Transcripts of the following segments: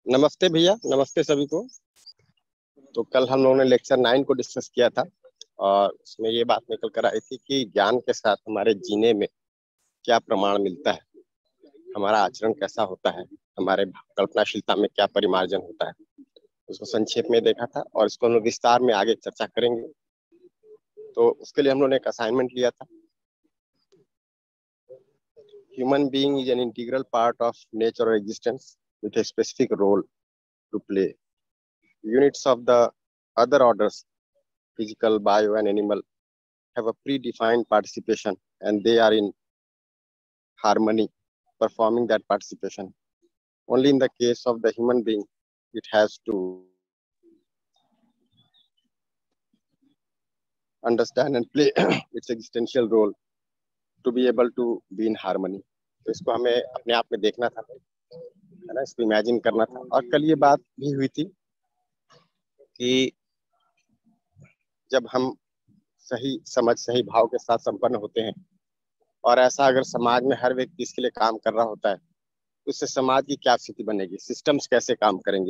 नमस्ते भैया, नमस्ते सभी को। तो कल हम लोगों ने लेक्चर 9 को डिस्कस किया था और उसमें ये बात निकल कर आई थी कि ज्ञान के साथ हमारे जीने में क्या प्रमाण मिलता है, हमारा आचरण कैसा होता है, हमारे कल्पनाशीलता में क्या परिमार्जन होता है। उसको संक्षेप में देखा था और इसको हम लोग विस्तार में आगे चर्चा करेंगे। तो उसके लिए हम लोगों ने एक असाइनमेंट लिया था। Human being is an integral part of nature और existence with a specific role to play. Units of the other orders, physical, bio, and animal, have a predefined participation and they are in harmony, performing that participation. Only in the case of the human being, it has to understand and play its existential role to be able to be in harmony. तो इसको हमें अपने आप में देखना था, है ना, इसको इमेजिन करना था। और कल ये बात भी हुई थी कि जब हम सही समझ, सही भाव के साथ संपन्न होते हैं और ऐसा अगर समाज में हर व्यक्ति इसके लिए काम कर रहा होता है तो उससे समाज की क्या स्थिति बनेगी, सिस्टम्स कैसे काम करेंगे।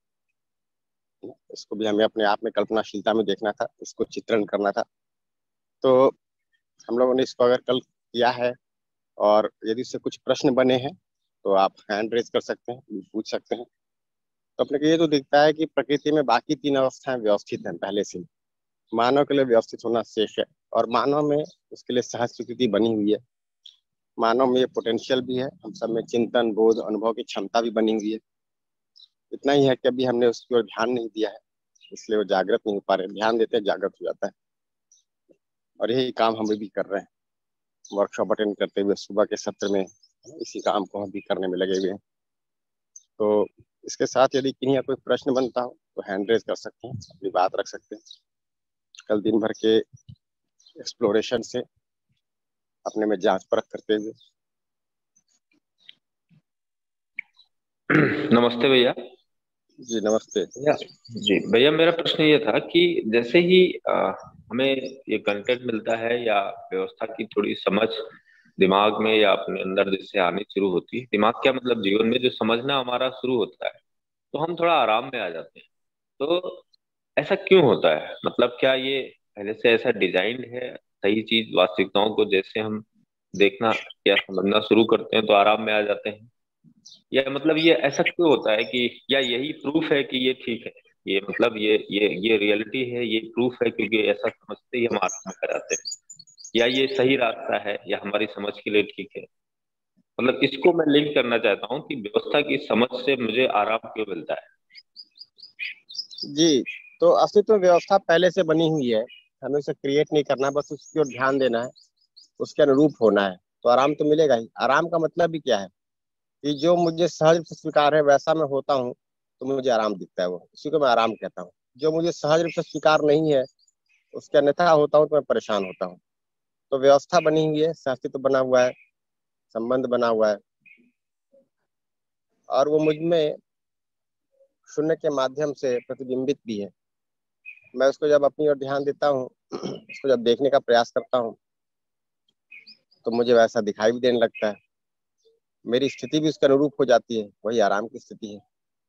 इसको भी हमें अपने आप में कल्पनाशीलता में देखना था, इसको चित्रण करना था। तो हम लोगों ने इसको अगर कल किया है और यदि इससे कुछ प्रश्न बने हैं तो आप हैंड रेज कर सकते हैं, पूछ सकते हैं। तो अपने को ये तो दिखता है कि प्रकृति में बाकी तीन अवस्थाएं व्यवस्थित हैं पहले से। मानव के लिए व्यवस्थित होना शेष है और मानव में उसके लिए सहज स्वीकृति बनी हुई है। मानव में ये पोटेंशियल भी है, हम सब में चिंतन, बोध, अनुभव की क्षमता भी बनी हुई है। इतना ही है कि अभी हमने उसकी ओर ध्यान नहीं दिया है, इसलिए वो जागृत नहीं हो पा रहे। ध्यान देते हैं जागृत हो जाता है और यही काम हम भी कर रहे हैं। वर्कशॉप अटेंड करते हुए सुबह के सत्र में इसी काम को हम भी करने में लगे हुए हैं। तो इसके साथ यदि किन्हीं का कोई प्रश्न बनता हो तो हैंड रेज कर सकते हैं, अपनी बात रख सकते हैं। कल दिन भर के एक्सप्लोरेशन से अपने में जांच परख करते हुए। नमस्ते भैया। जी नमस्ते भैया जी भैया, मेरा प्रश्न ये था कि जैसे ही हमें ये कंटेंट मिलता है या व्यवस्था की थोड़ी समझ दिमाग में या अपने अंदर जैसे आनी शुरू होती है, दिमाग क्या मतलब जीवन में जो समझना हमारा शुरू होता है, तो हम थोड़ा आराम में आ जाते हैं। तो ऐसा क्यों होता है? मतलब क्या ये पहले से ऐसा डिजाइन है? सही चीज वास्तविकताओं को जैसे हम देखना या समझना शुरू करते हैं तो आराम में आ जाते हैं, या मतलब ये ऐसा क्यों होता है कि या यही प्रूफ है कि ये ठीक है, ये मतलब ये रियलिटी है, ये प्रूफ है क्योंकि ऐसा समझते ही हम आराम में आ जाते हैं, या ये सही रास्ता है या हमारी समझ के लिए ठीक है? मतलब इसको मैं लिंक करना चाहता हूँ कि व्यवस्था की समझ से मुझे आराम क्यों मिलता है। जी। तो अस्तित्व व्यवस्था पहले से बनी हुई है, हमें उसे क्रिएट नहीं करना, बस उसकी ओर ध्यान देना है, उसके अनुरूप होना है, तो आराम तो मिलेगा ही। आराम का मतलब भी क्या है कि जो मुझे सहज रूप से स्वीकार है वैसा मैं होता हूँ तो मुझे आराम दिखता है, वो उसी को मैं आराम कहता हूँ। जो मुझे सहज रूप से स्वीकार नहीं है, उसके अन्यथा होता हूँ तो मैं परेशान होता हूँ। तो व्यवस्था बनी हुई है, अस्तित्व बना हुआ है, संबंध बना हुआ है और वो मुझ में शून्य के माध्यम से प्रतिबिंबित भी है। मैं उसको जब अपनी ओर ध्यान देता हूँ, उसको जब देखने का प्रयास करता हूँ तो मुझे वैसा दिखाई भी देने लगता है, मेरी स्थिति भी उसके अनुरूप हो जाती है, वही आराम की स्थिति है।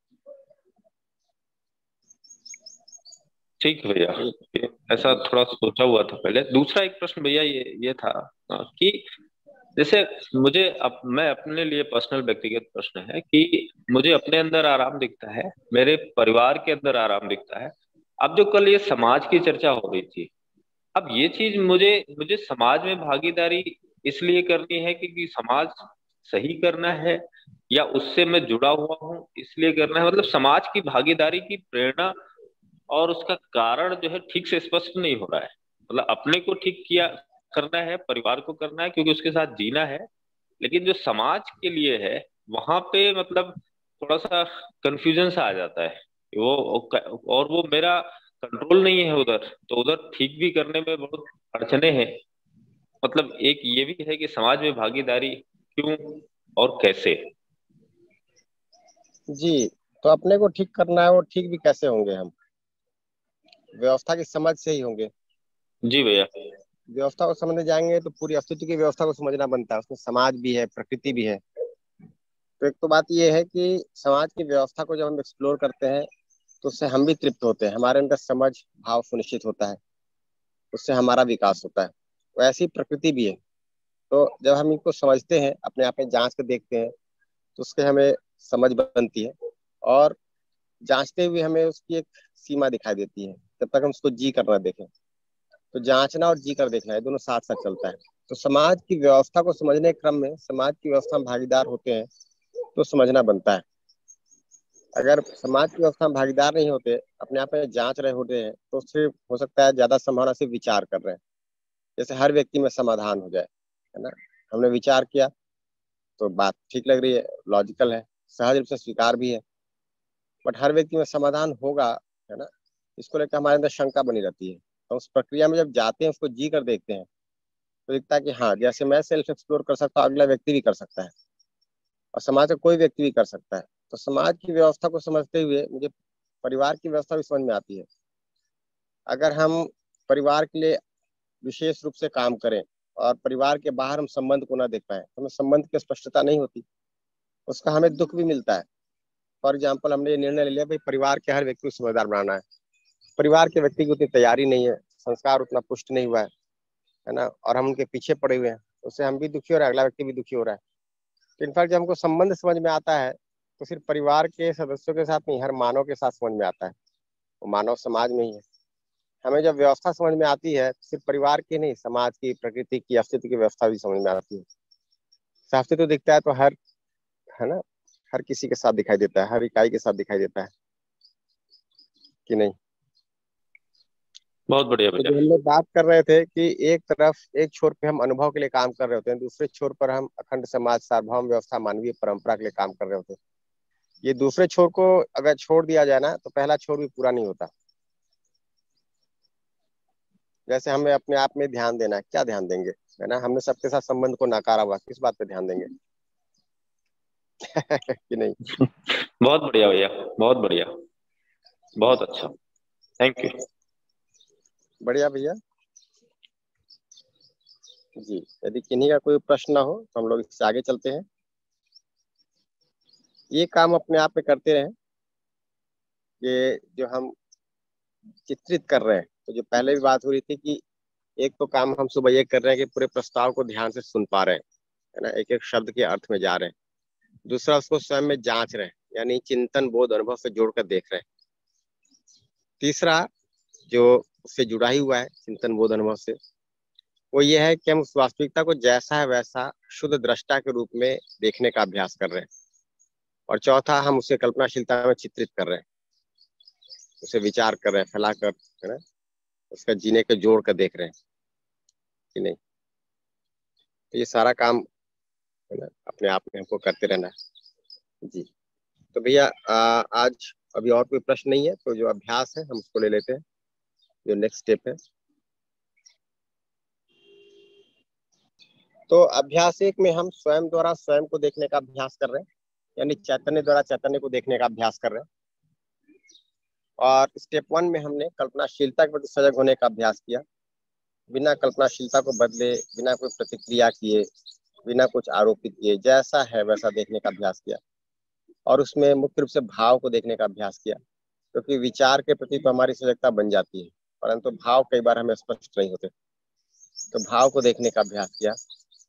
ठीक है भैया, ऐसा थोड़ा सोचा हुआ था पहले। दूसरा एक प्रश्न भैया ये था कि जैसे मुझे मैं अपने लिए पर्सनल व्यक्तिगत प्रश्न है कि मुझे अपने अंदर आराम दिखता है, मेरे परिवार के अंदर आराम दिखता है। अब जो कल ये समाज की चर्चा हो रही थी, अब ये चीज मुझे मुझे समाज में भागीदारी इसलिए करनी है क्योंकि समाज सही करना है, या उससे मैं जुड़ा हुआ हूँ इसलिए करना है? मतलब समाज की भागीदारी की प्रेरणा और उसका कारण जो है ठीक से स्पष्ट नहीं हो रहा है। मतलब अपने को ठीक किया करना है, परिवार को करना है क्योंकि उसके साथ जीना है, लेकिन जो समाज के लिए है वहां पे मतलब थोड़ा सा कंफ्यूजन सा आ जाता है। वो और वो मेरा कंट्रोल नहीं है उधर, तो उधर ठीक भी करने में बहुत अड़चने हैं। मतलब एक ये भी है कि समाज में भागीदारी क्यों और कैसे? जी। तो अपने को ठीक करना है, वो ठीक भी कैसे होंगे हम? व्यवस्था की समझ से ही होंगे। जी भैया। व्यवस्था को समझने जाएंगे तो पूरी अस्तित्व की व्यवस्था को समझना बनता है, उसमें समाज भी है, प्रकृति भी है। तो एक तो बात ये है कि समाज की व्यवस्था को जब हम एक्सप्लोर करते हैं तो उससे हम भी तृप्त होते हैं, हमारे अंदर समझ भाव सुनिश्चित होता है, उससे हमारा विकास होता है। वैसी प्रकृति भी है। तो जब हम इनको समझते हैं, अपने आप में जांच कर देखते हैं, तो उससे हमें समझ बनती है। और जांचते हुए हमें उसकी एक सीमा दिखाई देती है, जब तक हम उसको जी कर ना देखें। तो जांचना और जी कर देखना है, दोनों साथ साथ चलता है। तो समाज की व्यवस्था को समझने के क्रम में समाज की व्यवस्था में भागीदार होते हैं तो समझना बनता है। अगर समाज की व्यवस्था में भागीदार नहीं होते, अपने आप में जांच रहे होते हैं, तो उससे हो सकता है ज्यादा संभावना से विचार कर रहे हैं, जैसे हर व्यक्ति में समाधान हो जाए, है ना। हमने विचार किया तो बात ठीक लग रही है, लॉजिकल है, सहज रूप से स्वीकार भी है, बट हर व्यक्ति में समाधान होगा, है ना। इसको लेकर हमारे अंदर शंका बनी रहती है। तो उस प्रक्रिया में जब जाते हैं, उसको जी कर देखते हैं, तो दिखता है कि हाँ, जैसे मैं सेल्फ एक्सप्लोर कर सकता हूँ, अगला व्यक्ति भी कर सकता है, और समाज का कोई व्यक्ति भी कर सकता है। तो समाज की व्यवस्था को समझते हुए मुझे परिवार की व्यवस्था भी समझ में आती है। अगर हम परिवार के लिए विशेष रूप से काम करें और परिवार के बाहर हम संबंध को ना देख पाए, तो हमें संबंध की स्पष्टता नहीं होती, उसका हमें दुख भी मिलता है। फॉर एग्जाम्पल, हमने ये निर्णय ले लिया भाई परिवार के हर व्यक्ति को समझदार बनाना है, परिवार के व्यक्ति की उतनी तैयारी नहीं है, संस्कार उतना पुष्ट नहीं हुआ है ना, और हम उनके पीछे पड़े हुए हैं, उससे हम भी दुखी हो रहे हैं, अगला व्यक्ति भी दुखी हो रहा है। तो इनफैक्ट जब हमको संबंध समझ में आता है, तो सिर्फ परिवार के सदस्यों के साथ नहीं, हर मानव के साथ समझ में आता है, वो मानव समाज में ही है। हमें जब व्यवस्था समझ में आती है, तो सिर्फ परिवार की नहीं, समाज की, प्रकृति की, अस्तित्व की व्यवस्था भी समझ में आती है। अस्तित्व तो दिखता है तो हर, है ना, हर किसी के साथ दिखाई देता है, हर इकाई के साथ दिखाई देता है कि नहीं। बहुत बढ़िया तो भैया। जो हम लोग बात कर रहे थे कि एक तरफ, एक छोर पे हम अनुभव के लिए काम कर रहे होते हैं, दूसरे छोर पर हम अखंड समाज, सार्वभौम व्यवस्था, मानवीय परंपरा के लिए काम कर रहे होते हैं। ये दूसरे छोर को अगर छोड़ दिया जाए ना, तो पहला छोर भी पूरा नहीं होता। जैसे हमें अपने आप में ध्यान देना है, क्या ध्यान देंगे, है ना। हमने सबके साथ संबंध को नकारा हुआ, किस बात पे ध्यान देंगे। कि नहीं। बहुत बढ़िया भैया, बहुत बढ़िया, बहुत अच्छा। Thank you. बढ़िया भैया। जी, यदि किन्हीं का कोई प्रश्न ना हो तो हम लोग इससे आगे चलते हैं। ये काम अपने आप में करते रहें कि जो हम चित्रित कर रहे हैं, तो जो पहले भी बात हो रही थी कि एक तो काम हम सुबह ये कर रहे हैं कि पूरे प्रस्ताव को ध्यान से सुन पा रहे हैं, है ना, एक एक शब्द के अर्थ में जा रहे हैं। दूसरा, उसको स्वयं में जांच रहे हैं, यानी चिंतन बोध अनुभव से जोड़कर देख रहे हैं। तीसरा, जो उससे जुड़ा ही हुआ है चिंतन बोध अनुभव से, वो ये है कि हम उस वास्तविकता को जैसा है वैसा शुद्ध दृष्टा के रूप में देखने का अभ्यास कर रहे हैं। और चौथा, हम उसे कल्पनाशीलता में चित्रित कर रहे हैं, उसे विचार कर रहे हैं फैलाकर, है ना, उसका जीने के जोड़ कर देख रहे हैं कि नहीं। तो ये सारा काम, है ना, अपने आप में हमको करते रहना है। जी। तो भैया, आज अभी और कोई प्रश्न नहीं है, तो जो अभ्यास है हम उसको ले लेते हैं, जो नेक्स्ट स्टेप है। तो अभ्यास एक में हम स्वयं द्वारा स्वयं को देखने का अभ्यास कर रहे हैं, यानी चैतन्य द्वारा चैतन्य को देखने का अभ्यास कर रहे हैं। और स्टेप 1 में हमने कल्पनाशीलता के प्रति सजग होने का अभ्यास किया, बिना कल्पनाशीलता को बदले, बिना कोई प्रतिक्रिया किए, बिना कुछ आरोपित किए, जैसा है वैसा देखने का अभ्यास किया। और उसमें मुख्य रूप से भाव को देखने का अभ्यास किया, क्योंकि विचार के प्रति तो हमारी सजगता बन जाती है, परंतु भाव कई बार हमें स्पष्ट नहीं होते, तो भाव को देखने का अभ्यास किया।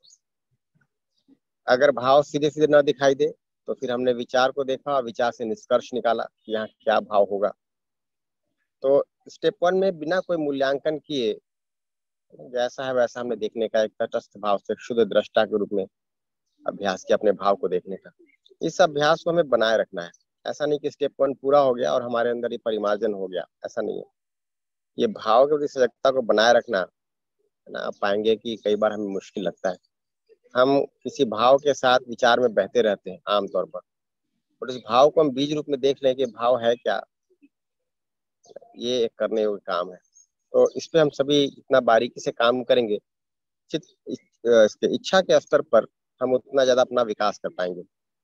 अगर भाव सीधे सीधे न दिखाई दे, तो फिर हमने विचार को देखा और विचार से निष्कर्ष निकाला कि यहाँ क्या भाव होगा। तो स्टेप 1 में बिना कोई मूल्यांकन किए, जैसा है वैसा हमने देखने का, एक तटस्थ भाव से शुद्ध दृष्टा के रूप में अभ्यास किया अपने भाव को देखने का। इस अभ्यास को हमें बनाए रखना है। ऐसा नहीं कि स्टेप 1 पूरा हो गया और हमारे अंदर ये परिमार्जन हो गया, ऐसा नहीं है। ये भाव के प्रति सजगता को बनाए रखना, है ना। आप पाएंगे कि कई बार हमें मुश्किल लगता है, हम किसी भाव के साथ विचार में बहते रहते हैं आमतौर पर, और इस भाव को हम बीज रूप में देख लें कि भाव है क्या, ये एक करने योग्य काम है। तो इस पे हम सभी इतना बारीकी से काम करेंगे, चित इसके इच्छा के स्तर पर हम उतना ज्यादा अपना विकास कर पाएंगे।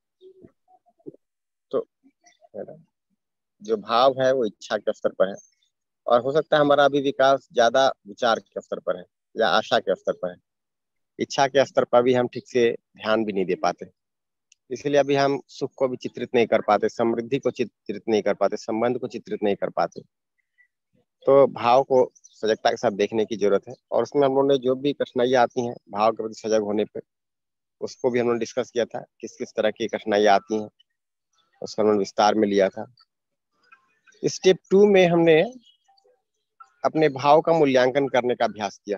तो, है ना, जो भाव है वो इच्छा के स्तर पर है, और हो सकता है हमारा अभी विकास ज्यादा विचार के स्तर पर है या आशा के स्तर पर है। इच्छा के स्तर पर भी हम ठीक से ध्यान भी नहीं दे पाते। इसलिए अभी हम सुख को भी चित्रित नहीं कर पाते, समृद्धि को चित्रित नहीं कर पाते, संबंध को चित्रित नहीं कर पाते। तो भाव को सजगता के साथ देखने की जरूरत है, और उसमें हम लोगों ने जो भी कठिनाइयाँ आती हैं भाव के प्रति सजग होने पे, उसको भी हम लोगों ने डिस्कस किया था, किस किस तरह की कठिनाइयाँ आती हैं, उसका हम लोगों ने विस्तार में लिया था। स्टेप 2 में हमने अपने भाव का मूल्यांकन करने का अभ्यास किया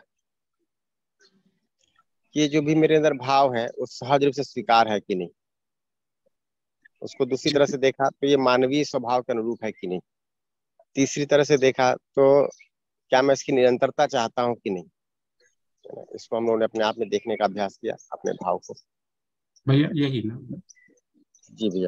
कि जो भी मेरे अंदर भाव है वो सहज रूप से स्वीकार है कि नहीं। उसको दूसरी तरह से देखा तो ये मानवीय स्वभाव के अनुरूप है कि नहीं। तीसरी तरह से देखा तो क्या मैं इसकी निरंतरता चाहता हूँ कि नहीं। इसको हम लोगों ने अपने आप में देखने का अभ्यास किया, अपने भाव को। भैया यही ना? जी भैया।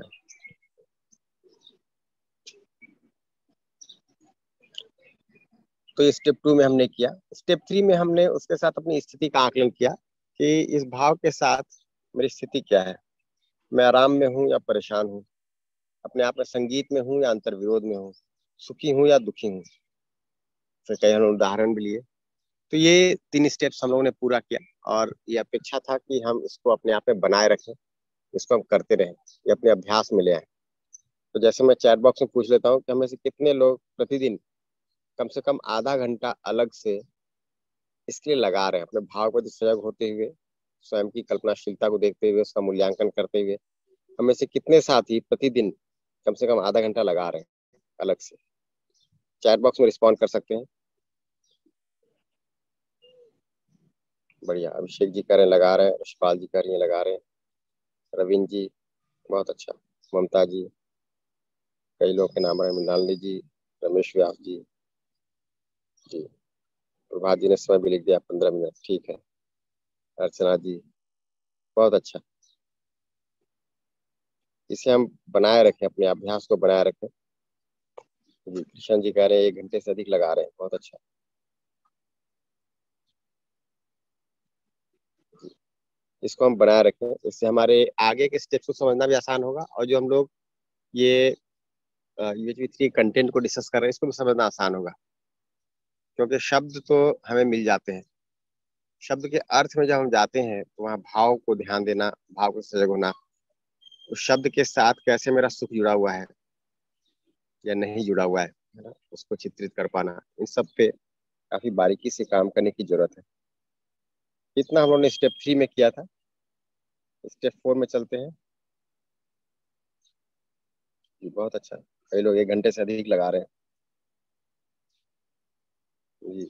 तो ये स्टेप 2 में हमने किया। स्टेप 3 में हमने उसके साथ अपनी स्थिति का आकलन किया कि इस भाव के साथ मेरी स्थिति क्या है, मैं आराम में हूँ या परेशान हूँ, अपने आप में संगीत में हूँ या अंतर्विरोध में हूँ, सुखी हूँ या दुखी हूँ। फिर कई हम उदाहरण भी लिए। तो ये 3 स्टेप्स हम लोगों ने पूरा किया, और ये अपेक्षा था कि हम इसको अपने आप में बनाए रखें, इसको हम करते रहें, ये अपने अभ्यास में ले आए। तो जैसे मैं चैट बॉक्स में पूछ लेता हूँ कि हमें से कितने लोग प्रतिदिन कम से कम आधा घंटा अलग से इसके लिए लगा रहे हैं, अपने भाव को सजग होते हुए, स्वयं की कल्पनाशीलता को देखते हुए, उसका मूल्यांकन करते हुए। हमें से कितने साथी प्रतिदिन कम से कम आधा घंटा लगा रहे हैं अलग से? चैट बॉक्स में रिस्पॉन्ड कर सकते हैं। बढ़िया, अभिषेक जी कह रहे हैं लगा रहे हैं, यशपाल जी कह रही हैं लगा रहे हैं, रविंद्र जी बहुत अच्छा, ममता जी, कई लोग के नाम है, मृणालिनी जी, रमेश व्यास जी, जी प्रभात जी ने समय भी लिख दिया 15 मिनट, ठीक है। अर्चना जी बहुत अच्छा, इसे हम बनाए रखें, अपने अभ्यास को बनाए रखें। जी कृष्ण जी कह रहे हैं 1 घंटे से अधिक लगा रहे हैं, बहुत अच्छा। इसको हम बनाए रखें, इससे हमारे आगे के स्टेप्स को समझना भी आसान होगा, और जो हम लोग ये UHV3 कंटेंट को डिस्कस कर रहे हैं इसको भी समझना आसान होगा, क्योंकि शब्द तो हमें मिल जाते हैं। शब्द के अर्थ में जब हम जाते हैं तो वहाँ भाव को ध्यान देना, भाव को सजग होना, उस शब्द के साथ कैसे मेरा सुख जुड़ा हुआ है या नहीं जुड़ा हुआ है ना, उसको चित्रित कर पाना, इन सब पे काफी बारीकी से काम करने की जरूरत है। इतना हम लोगों ने स्टेप 3 में किया था। स्टेप 4 में चलते हैं। जी बहुत अच्छा, कई लोग 1 घंटे से अधिक लगा रहे हैं। जी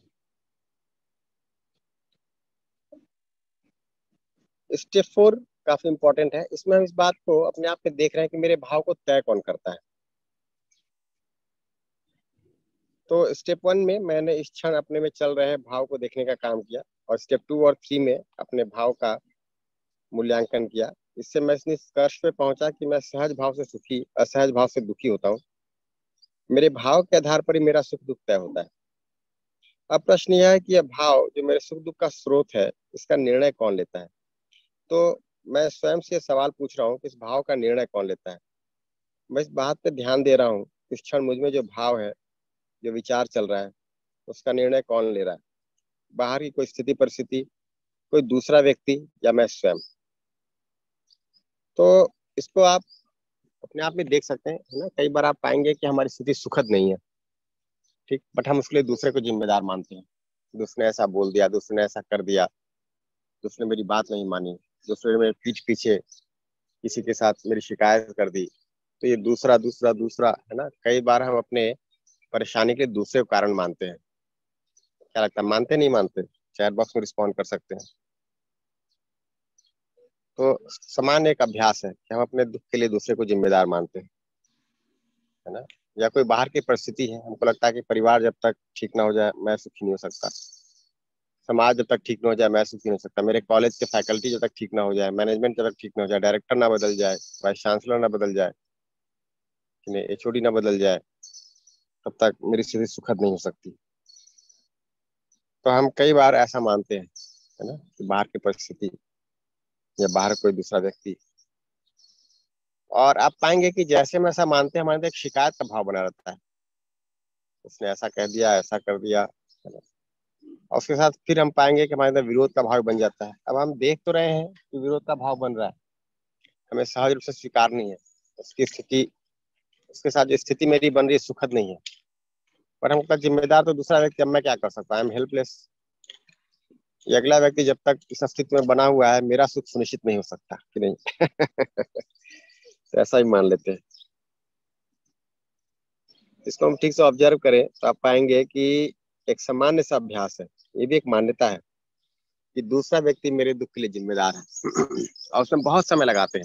स्टेप 4 काफी इंपॉर्टेंट है। इसमें हम इस बात को अपने आप में देख रहे हैं कि मेरे भाव को तय कौन करता है। तो स्टेप 1 में मैंने इस क्षण अपने में चल रहे भाव को देखने का काम किया, और स्टेप 2 और 3 में अपने भाव का मूल्यांकन किया। इससे मैं इस निष्कर्ष पे पहुंचा कि मैं सहज भाव से सुखी, असहज भाव से दुखी होता हूँ। मेरे भाव के आधार पर ही मेरा सुख दुख तय होता है। अब प्रश्न यह है कि यह भाव जो मेरे सुख दुख का स्रोत है, इसका निर्णय कौन लेता है। तो मैं स्वयं से सवाल पूछ रहा हूँ कि इस भाव का निर्णय कौन लेता है। मैं इस बात पे ध्यान दे रहा हूँ इस क्षण मुझ में जो भाव है, जो विचार चल रहा है, उसका निर्णय कौन ले रहा है। बाहर की कोई स्थिति परिस्थिति, कोई दूसरा व्यक्ति, या मैं स्वयं। तो इसको आप अपने आप में देख सकते हैं, है ना। कई बार आप पाएंगे कि हमारी स्थिति सुखद नहीं है, ठीक, बट हम उसके लिए दूसरे को जिम्मेदार मानते हैं। दूसरे ने ऐसा बोल दिया, दूसरे ने ऐसा कर दिया, दूसरे ने मेरी बात नहीं मानी, दूसरे ने मेरे पीठ पीछे किसी के साथ मेरी शिकायत कर दी। तो ये दूसरा दूसरा दूसरा, है ना। कई बार हम अपने परेशानी के लिए दूसरे को कारण मानते हैं। क्या लगता है, मानते नहीं मानते? चैट बॉक्स में रिस्पॉन्ड कर सकते हैं। तो सामान्य एक अभ्यास है कि हम अपने दुख के लिए दूसरे को जिम्मेदार मानते हैं, है ना। या कोई बाहर की परिस्थिति है, हमको लगता है कि परिवार जब तक ठीक ना हो जाए मैं सुखी नहीं हो सकता, समाज जब तक ठीक ना हो जाए मैं सुखी नहीं हो सकता, मेरे कॉलेज के फैकल्टी जब तक ठीक ना हो जाए, मैनेजमेंट जब तक ठीक ना हो जाए, डायरेक्टर ना बदल जाए, वाइस चांसलर ना बदल जाए, HOD ना बदल जाए, तब तक मेरी स्थिति सुखद नहीं हो सकती। तो हम कई बार ऐसा मानते हैं, है ना, कि बाहर की परिस्थिति या बाहर कोई दूसरा व्यक्ति। और आप पाएंगे कि जैसे हम ऐसा मानते हैं हमारे अंदर एक शिकायत का भाव बना रहता है, उसने ऐसा कह दिया, ऐसा कर दिया, है ना। और उसके साथ फिर हम पाएंगे कि हमारे अंदर विरोध का भाव बन जाता है। अब हम देख तो रहे हैं कि विरोध का भाव बन रहा है, हमें सहज रूप से स्वीकारनी है। उसकी स्थिति, उसके साथ जो स्थिति मेरी बन रही है सुखद नहीं है, पर हमका जिम्मेदार तो दूसरा व्यक्ति, अब मैं क्या कर सकता हूँ? I am helpless. ये अगला व्यक्ति जब तक इस अस्तित्व में बना हुआ है, मेरा सुख सुनिश्चित नहीं हो सकता कि नहीं। तो ऐसा ही मान लेते हैं। इसको हम ठीक से ऑब्जर्व करें तो आप पाएंगे कि एक सामान्य सा अभ्यास है, ये भी एक मान्यता है कि दूसरा व्यक्ति मेरे दुख के लिए जिम्मेदार है। और उसमें बहुत समय लगाते हैं,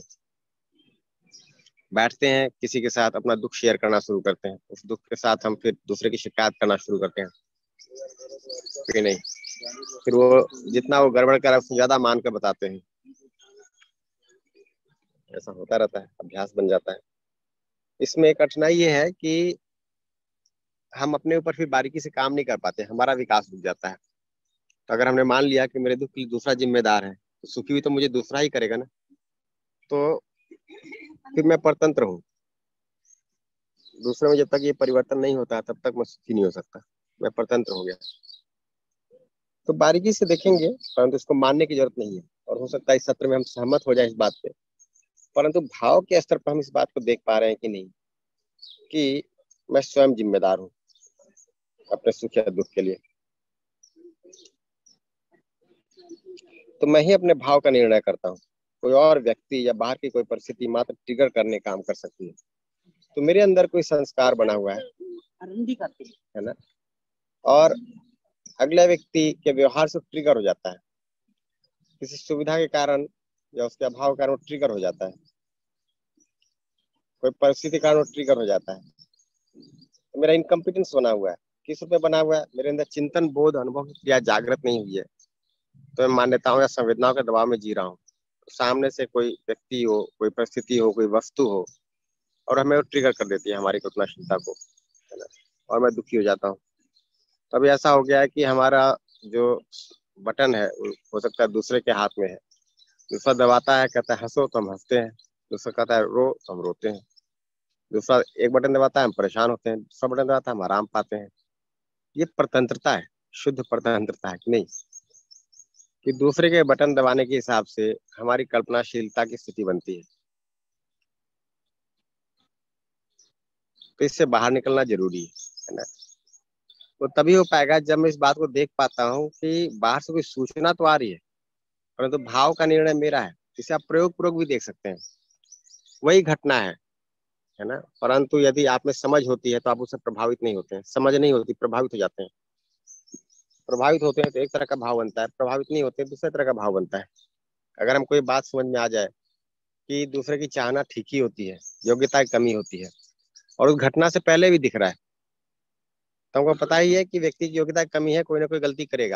बैठते हैं किसी के साथ अपना दुख शेयर करना शुरू करते हैं, उस दुख के साथ हम फिर दूसरे की शिकायत करना शुरू करते हैं कि नहीं, फिर वो जितना वो गड़बड़ कर रहा है उससे ज्यादा मान कर बताते हैं। ऐसा होता रहता है, अभ्यास बन जाता है। इसमें एक कठिनाई ये है कि हम अपने ऊपर फिर बारीकी से काम नहीं कर पाते, हमारा विकास रुक जाता है। तो अगर हमने मान लिया कि मेरे दुख के लिए दूसरा जिम्मेदार है, तो सुखी भी तो मुझे दूसरा ही करेगा ना, तो फिर मैं परतंत्र हूँ। दूसरे में जब तक ये परिवर्तन नहीं होता तब तक मैं सुखी नहीं हो सकता, मैं परतंत्र हो गया। तो बारीकी से देखेंगे, परंतु इसको मानने की जरूरत नहीं है। और हो सकता है इस सत्र में हम सहमत हो जाए इस बात पे, परंतु भाव के स्तर पर हम इस बात को देख पा रहे हैं कि नहीं, कि मैं स्वयं जिम्मेदार हूँ अपने सुख या दुख के लिए। तो मैं ही अपने भाव का निर्णय करता हूँ, कोई और व्यक्ति या बाहर की कोई परिस्थिति मात्र ट्रिगर करने काम कर सकती है। तो मेरे अंदर कोई संस्कार बना हुआ है ना, और अगले व्यक्ति के व्यवहार से ट्रिगर हो जाता है, किसी सुविधा के कारण या उसके अभाव के कारण वो ट्रिगर हो जाता है, कोई परिस्थिति के कारण वो ट्रिगर हो जाता है। तो मेरा इनकम्पिटेंस बना हुआ है। किस रूप में बना हुआ है? मेरे अंदर चिंतन, बोध, अनुभव की क्रिया जागृत नहीं हुई है, तो मैं मान्यताओं या संवेदनाओं के दबाव में जी रहा हूँ। तो सामने से कोई व्यक्ति हो, कोई परिस्थिति हो, कोई वस्तु हो, और हमें वो ट्रिगर कर देती है हमारी कल्पनाशीलता को, है ना, और मैं दुखी हो जाता हूँ। तभी ऐसा हो गया है कि हमारा जो बटन है वो हो सकता है दूसरे के हाथ में है। दूसरा दबाता है, कहता है हंसो, तो हम हंसते हैं। दूसरा कहता है रो, तो हम रोते हैं। दूसरा एक बटन दबाता है, हम परेशान होते हैं। दूसरा बटन दबाता है, हम आराम पाते हैं। ये परतंत्रता है, शुद्ध परतंत्रता है कि नहीं, कि दूसरे के बटन दबाने के हिसाब से हमारी कल्पनाशीलता की स्थिति बनती है। तो इससे बाहर निकलना जरूरी है ना। तो तभी हो पाएगा जब मैं इस बात को देख पाता हूँ कि बाहर से कोई सूचना तो आ रही है, परंतु भाव का निर्णय मेरा है। इसे आप प्रयोग पूर्वक भी देख सकते हैं, वही घटना है ना, परंतु यदि आप में समझ होती है तो आप उससे प्रभावित नहीं होते हैं। समझ नहीं होती, प्रभावित हो जाते हैं। प्रभावित होते हैं तो एक तरह का भाव बनता है, प्रभावित नहीं होते दूसरे तरह का भाव बनता है। अगर हम कोई बात समझ में आ जाए कि दूसरे की चाहना ठीक ही होती है, योग्यता की कमी होती है, और उस घटना से पहले भी दिख रहा है, तो हमको पता ही है कि व्यक्ति की योग्यता की कमी है, कोई ना कोई गलती करेगा,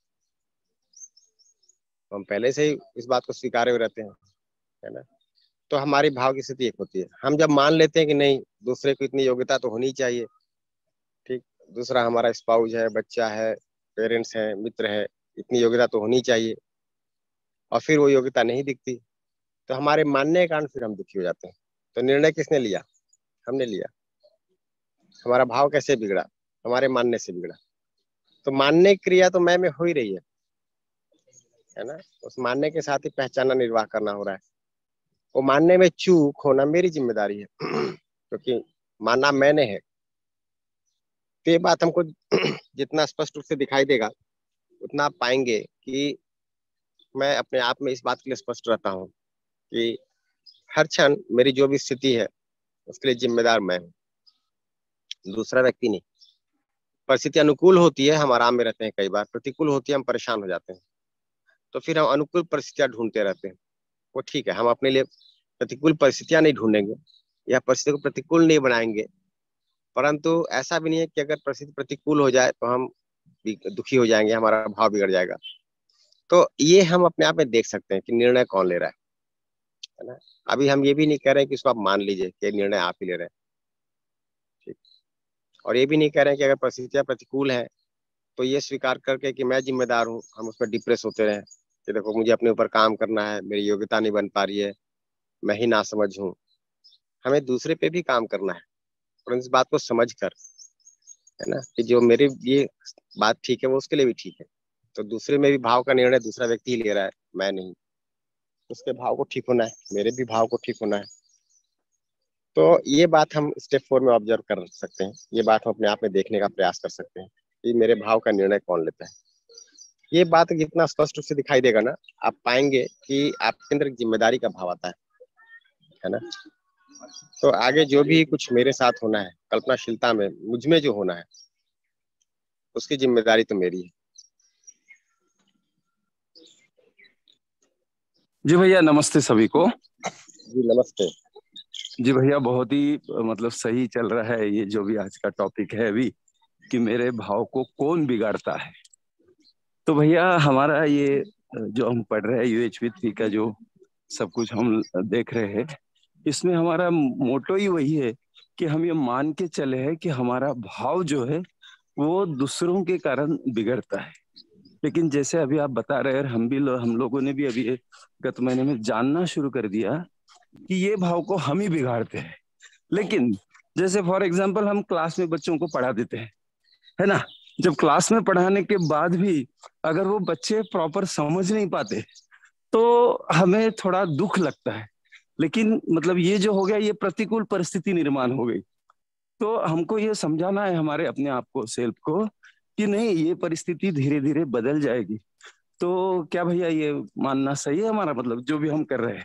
तो हम पहले से ही इस बात को स्वीकारे हुए रहते हैं, है ना। तो हमारी भाव की स्थिति एक होती है। हम जब मान लेते हैं कि नहीं, दूसरे को इतनी योग्यता तो होनी चाहिए, ठीक, दूसरा हमारा स्पाउस है, बच्चा है, पेरेंट्स है, मित्र है, इतनी योग्यता तो होनी चाहिए, और फिर वो योग्यता नहीं दिखती, तो हमारे मानने के कारण फिर हम दुखी हो जाते हैं। तो निर्णय किसने लिया? हमने लिया। हमारा भाव कैसे बिगड़ा? हमारे मानने से बिगड़ा। तो मानने की क्रिया तो मैं में हो ही रही है ना। उस मानने के साथ ही पहचानना, निर्वाह करना हो रहा है। वो मानने में चूक होना मेरी जिम्मेदारी है, क्योंकि मानना मैंने है। तो ये बात हमको जितना स्पष्ट रूप से दिखाई देगा उतना आप पाएंगे कि मैं अपने आप में इस बात के लिए स्पष्ट रहता हूँ कि हर क्षण मेरी जो भी स्थिति है उसके लिए जिम्मेदार मैं हूँ, दूसरा व्यक्ति नहीं। परिस्थिति अनुकूल होती है, हम आराम में रहते हैं, कई बार प्रतिकूल होती है, हम परेशान हो जाते हैं। तो फिर हम अनुकूल परिस्थितियां ढूंढते रहते हैं। वो ठीक है, हम अपने लिए प्रतिकूल परिस्थितियां नहीं ढूंढेंगे या परिस्थिति को प्रतिकूल नहीं बनाएंगे, परंतु ऐसा भी नहीं है कि अगर परिस्थिति प्रतिकूल हो जाए तो हम दुखी हो जाएंगे, हमारा भाव बिगड़ जाएगा। तो ये हम अपने आप में देख सकते हैं कि निर्णय कौन ले रहा है ना। अभी हम ये भी नहीं कह रहे हैं कि इसको आप मान लीजिए कि निर्णय आप ही ले रहे हैं, ठीक, और ये भी नहीं कह रहे हैं कि अगर परिस्थितियां प्रतिकूल है तो ये स्वीकार करके कि मैं जिम्मेदार हूँ, हम उस पर डिप्रेस होते रहे कि देखो मुझे अपने ऊपर काम करना है, मेरी योग्यता नहीं बन पा रही है, मैं ही नासमझ हूँ। हमें दूसरे पे भी काम करना है, और इस बात को समझ कर, है ना, कि जो मेरे लिए बात ठीक है वो उसके लिए भी ठीक है। तो दूसरे में भी भाव का निर्णय दूसरा व्यक्ति ही ले रहा है, मैं नहीं। उसके भाव को ठीक होना है, मेरे भी भाव को ठीक होना है। तो ये बात हम स्टेप 4 में ऑब्जर्व कर सकते हैं, ये बात हम अपने आप में देखने का प्रयास कर सकते हैं कि मेरे भाव का निर्णय कौन लेता है। ये बात जितना स्पष्ट रूप से दिखाई देगा ना, आप पाएंगे कि आपके अंदर एक जिम्मेदारी का भाव आता है ना। तो आगे जो भी कुछ मेरे साथ होना है, कल्पनाशीलता में मुझ में जो होना है, उसकी जिम्मेदारी तो मेरी है। जी भैया नमस्ते सभी को। जी नमस्ते। जी भैया बहुत ही मतलब सही चल रहा है ये जो भी आज का टॉपिक है अभी, कि मेरे भाव को कौन बिगाड़ता है। तो भैया हमारा ये जो हम पढ़ रहे हैं UHV3 का जो सब कुछ हम देख रहे हैं, इसमें हमारा मोटो ही वही है कि हम ये मान के चले हैं कि हमारा भाव जो है वो दूसरों के कारण बिगड़ता है। लेकिन जैसे अभी आप बता रहे हैं, हम लोगों ने भी अभी गत महीने में जानना शुरू कर दिया कि ये भाव को हम ही बिगाड़ते हैं। लेकिन जैसे फॉर एग्जाम्पल हम क्लास में बच्चों को पढ़ा देते हैं, है ना। जब क्लास में पढ़ाने के बाद भी अगर वो बच्चे प्रॉपर समझ नहीं पाते तो हमें थोड़ा दुख लगता है। लेकिन मतलब ये जो हो गया, ये प्रतिकूल परिस्थिति निर्माण हो गई। तो हमको ये समझाना है हमारे अपने आप को, सेल्फ को, कि नहीं ये परिस्थिति धीरे धीरे बदल जाएगी। तो क्या भैया ये मानना सही है हमारा, मतलब जो भी हम कर रहे हैं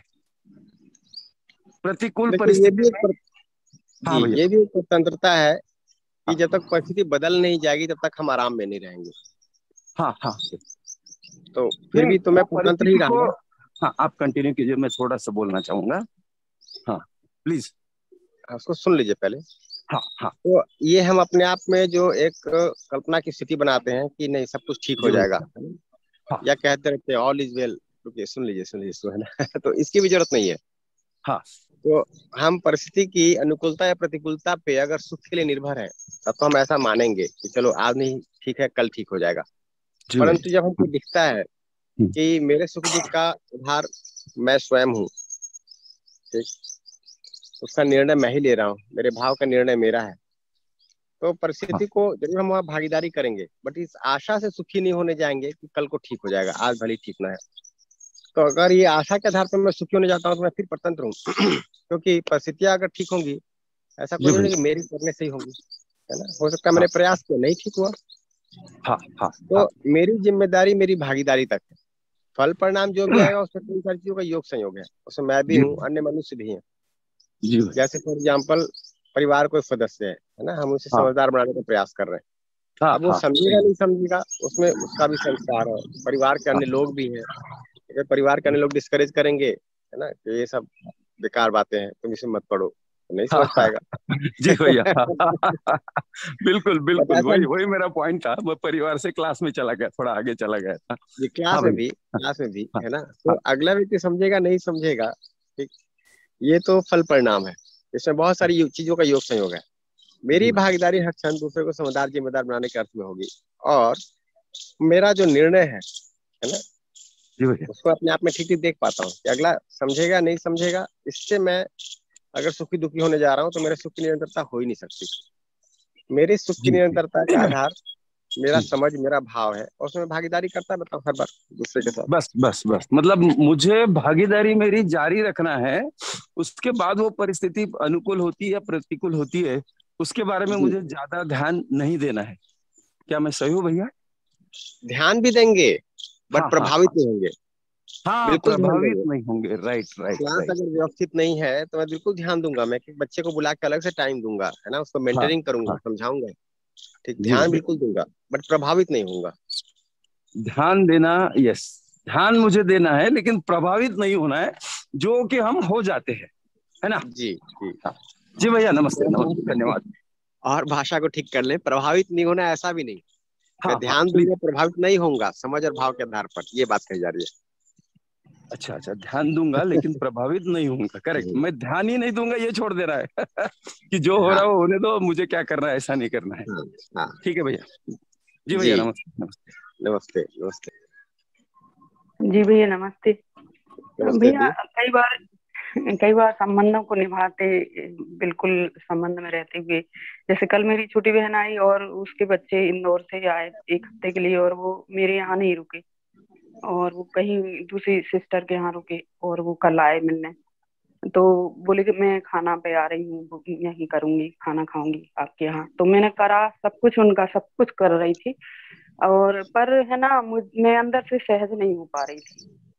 प्रतिकूल देखिए ये परिस्थिति भी में? हाँ जी भैया। ये भी एक स्वतंत्रता है कि हाँ जब तक परिस्थिति बदल नहीं जाएगी तब तक हम आराम में नहीं रहेंगे। हाँ हाँ। तो फिर नहीं भी तो वो मैं स्वतंत्र ही परिस्थिति को, रहूंगा। हाँ आप कंटिन्यू कीजिए, मैं थोड़ा सा बोलना चाहूंगा। हाँ प्लीज। उसको सुन लीजिए पहले। हाँ हाँ। तो ये हम अपने आप में जो एक कल्पना की स्थिति बनाते हैं कि नहीं सब कुछ ठीक हो जी जाएगा, भैया। हाँ या कहते रहते हैं ऑल इज वेल। रुकिए सुन लीजिए इसको, है ना। तो इसकी भी जरूरत नहीं है। हाँ। तो हम परिस्थिति की अनुकूलता या प्रतिकूलता पे अगर सुख के लिए निर्भर है, तब तो हम ऐसा मानेंगे कि चलो आज नहीं ठीक है कल ठीक हो जाएगा। जी परंतु भैया। जब हमको दिखता है कि मेरे सुख दुख का आधार मैं स्वयं हूँ, ठीक, उसका निर्णय मैं ही ले रहा हूँ, मेरे भाव का निर्णय मेरा है, तो हाँ परिस्थिति को जरूर हम वहाँ भागीदारी करेंगे, बट इस आशा से सुखी नहीं होने जाएंगे कि कल को ठीक हो जाएगा, आज भले ही ठीक ना है। तो अगर ये आशा के आधार पर मैं सुखी होने जाता हूँ तो मैं फिर परतंत्र हूँ। क्योंकि परिस्थितियां अगर ठीक होंगी, ऐसा जी कोई नहीं भैया। कि मेरी करने से ही होंगी, है ना। हो सकता है हाँ मैंने प्रयास किया नहीं ठीक हुआ, हाँ हाँ हाँ। तो मेरी जिम्मेदारी मेरी भागीदारी तक है। फल परिणाम जो भी आएगा उसमें कई सारी चीजों का योग संयोग है, उसमें मैं भी जी हूँ, अन्य मनुष्य भी हैं। जी भैया। जैसे फॉर एग्जाम्पल परिवार कोई सदस्य है ना, हम उसे हाँ समझदार बनाने का प्रयास कर रहे हैं। हाँ अब वो हाँ। समझेगा नहीं समझेगा, उसमें उसका भी संस्कार है, परिवार के हाँ अन्य लोग भी हैं। अगर परिवार के अन्य लोग डिस्करेज करेंगे, है ना, कि ये सब बेकार बातें हैं तुम इसमें मत पढ़ो, तो नहीं हाँ समझ हाँ। पाएगा। जी भैया। बिल्कुल बट बिल्कुल, ऐसा वही वही मेरा पॉइंट था। मैं परिवार से क्लास में चला गया, थोड़ा आगे चला गया था। ये हाँ भैया। क्लास में भी हाँ है ना, हाँ तो अगला व्यक्ति समझेगा नहीं समझेगा, ठीक, ये तो फल परिणाम है। इसमें बहुत हाँ। सारी चीजों का योग संयोग है। जी मेरी भैया। भागीदारी हर क्षण दूसरे को समझदार जिम्मेदार बनाने के अर्थ में होगी, और मेरा जो निर्णय है ना, जी भैया। उसको अपने आप में ठीक ठीक देख पाता हूँ कि अगला समझेगा नहीं समझेगा। इससे मैं अगर सुखी दुखी होने जा रहा हूँ तो मेरे सुख की निरंतरता हो ही नहीं सकती। मेरी सुख की जी जी। निरंतरता का आधार मेरा समझ मेरा भाव है, और उसमें भागीदारी करता रहता हूँ हर बार दूसरे के साथ। बस बस बस, मतलब मुझे भागीदारी मेरी जारी रखना है। उसके बाद वो परिस्थिति अनुकूल होती है या प्रतिकूल होती है, उसके बारे में जी मुझे ज्यादा ध्यान नहीं देना है। क्या मैं सही हूँ भैया? ध्यान भी देंगे, बट हाँ हाँ प्रभावित हाँ। नहीं होंगे। हाँ बिल्कुल ध्यान प्रभावित देंगे। नहीं होंगे, राइट राइट क्लास राइट। अगर व्यवस्थित नहीं है तो मैं बिल्कुल ध्यान दूंगा, मैं कि बच्चे को बुला के अलग से टाइम दूंगा, है ना, उसको हाँ मेंटरिंग करूंगा, हाँ। समझाऊंगा, ठीक, जी ध्यान भैया। बिल्कुल दूंगा, बट प्रभावित नहीं होऊंगा। ध्यान देना, यस, ध्यान मुझे देना है लेकिन प्रभावित नहीं होना है, जो कि हम हो जाते हैं, है ना। जी जी। हाँ। जी भैया नमस्ते नमस्ते, धन्यवाद। और भाषा को ठीक कर लें, प्रभावित नहीं होना ऐसा भी नहीं। मैं हाँ हाँ ध्यान प्लीज। दूंगा, प्रभावित नहीं होऊंगा, समझ और भाव के आधार पर ये बात कही जा रही अच्छा अच्छा, ध्यान दूंगा लेकिन प्रभावित नहीं होऊंगा, करेक्ट। है। मैं ध्यान ही नहीं दूंगा, ये छोड़ दे रहा है कि जो हो रहा हाँ हो होने दो, मुझे क्या करना है, ऐसा नहीं करना है। हाँ हाँ। ठीक है भैया। जी जी भैया नमस्ते नमस्ते। नमस्ते नमस्ते। जी भैया नमस्ते। नमस्ते भैया दी। कई बार संबंधों को निभाते, बिल्कुल संबंध में रहते हुए, जैसे कल मेरी छोटी बहन आई और उसके बच्चे इंदौर से आए 1 हफ्ते के लिए, और वो मेरे यहाँ नहीं रुके। और वो कहीं दूसरी सिस्टर के यहाँ रुके और वो कल आए मिलने। तो बोले कि मैं खाना पे आ रही हूँ, यहीं करूंगी, खाना खाऊंगी आपके यहाँ। तो मैंने करा सब कुछ, उनका सब कुछ कर रही थी। और पर है ना, मैं अंदर से सहज नहीं हो पा रही थी।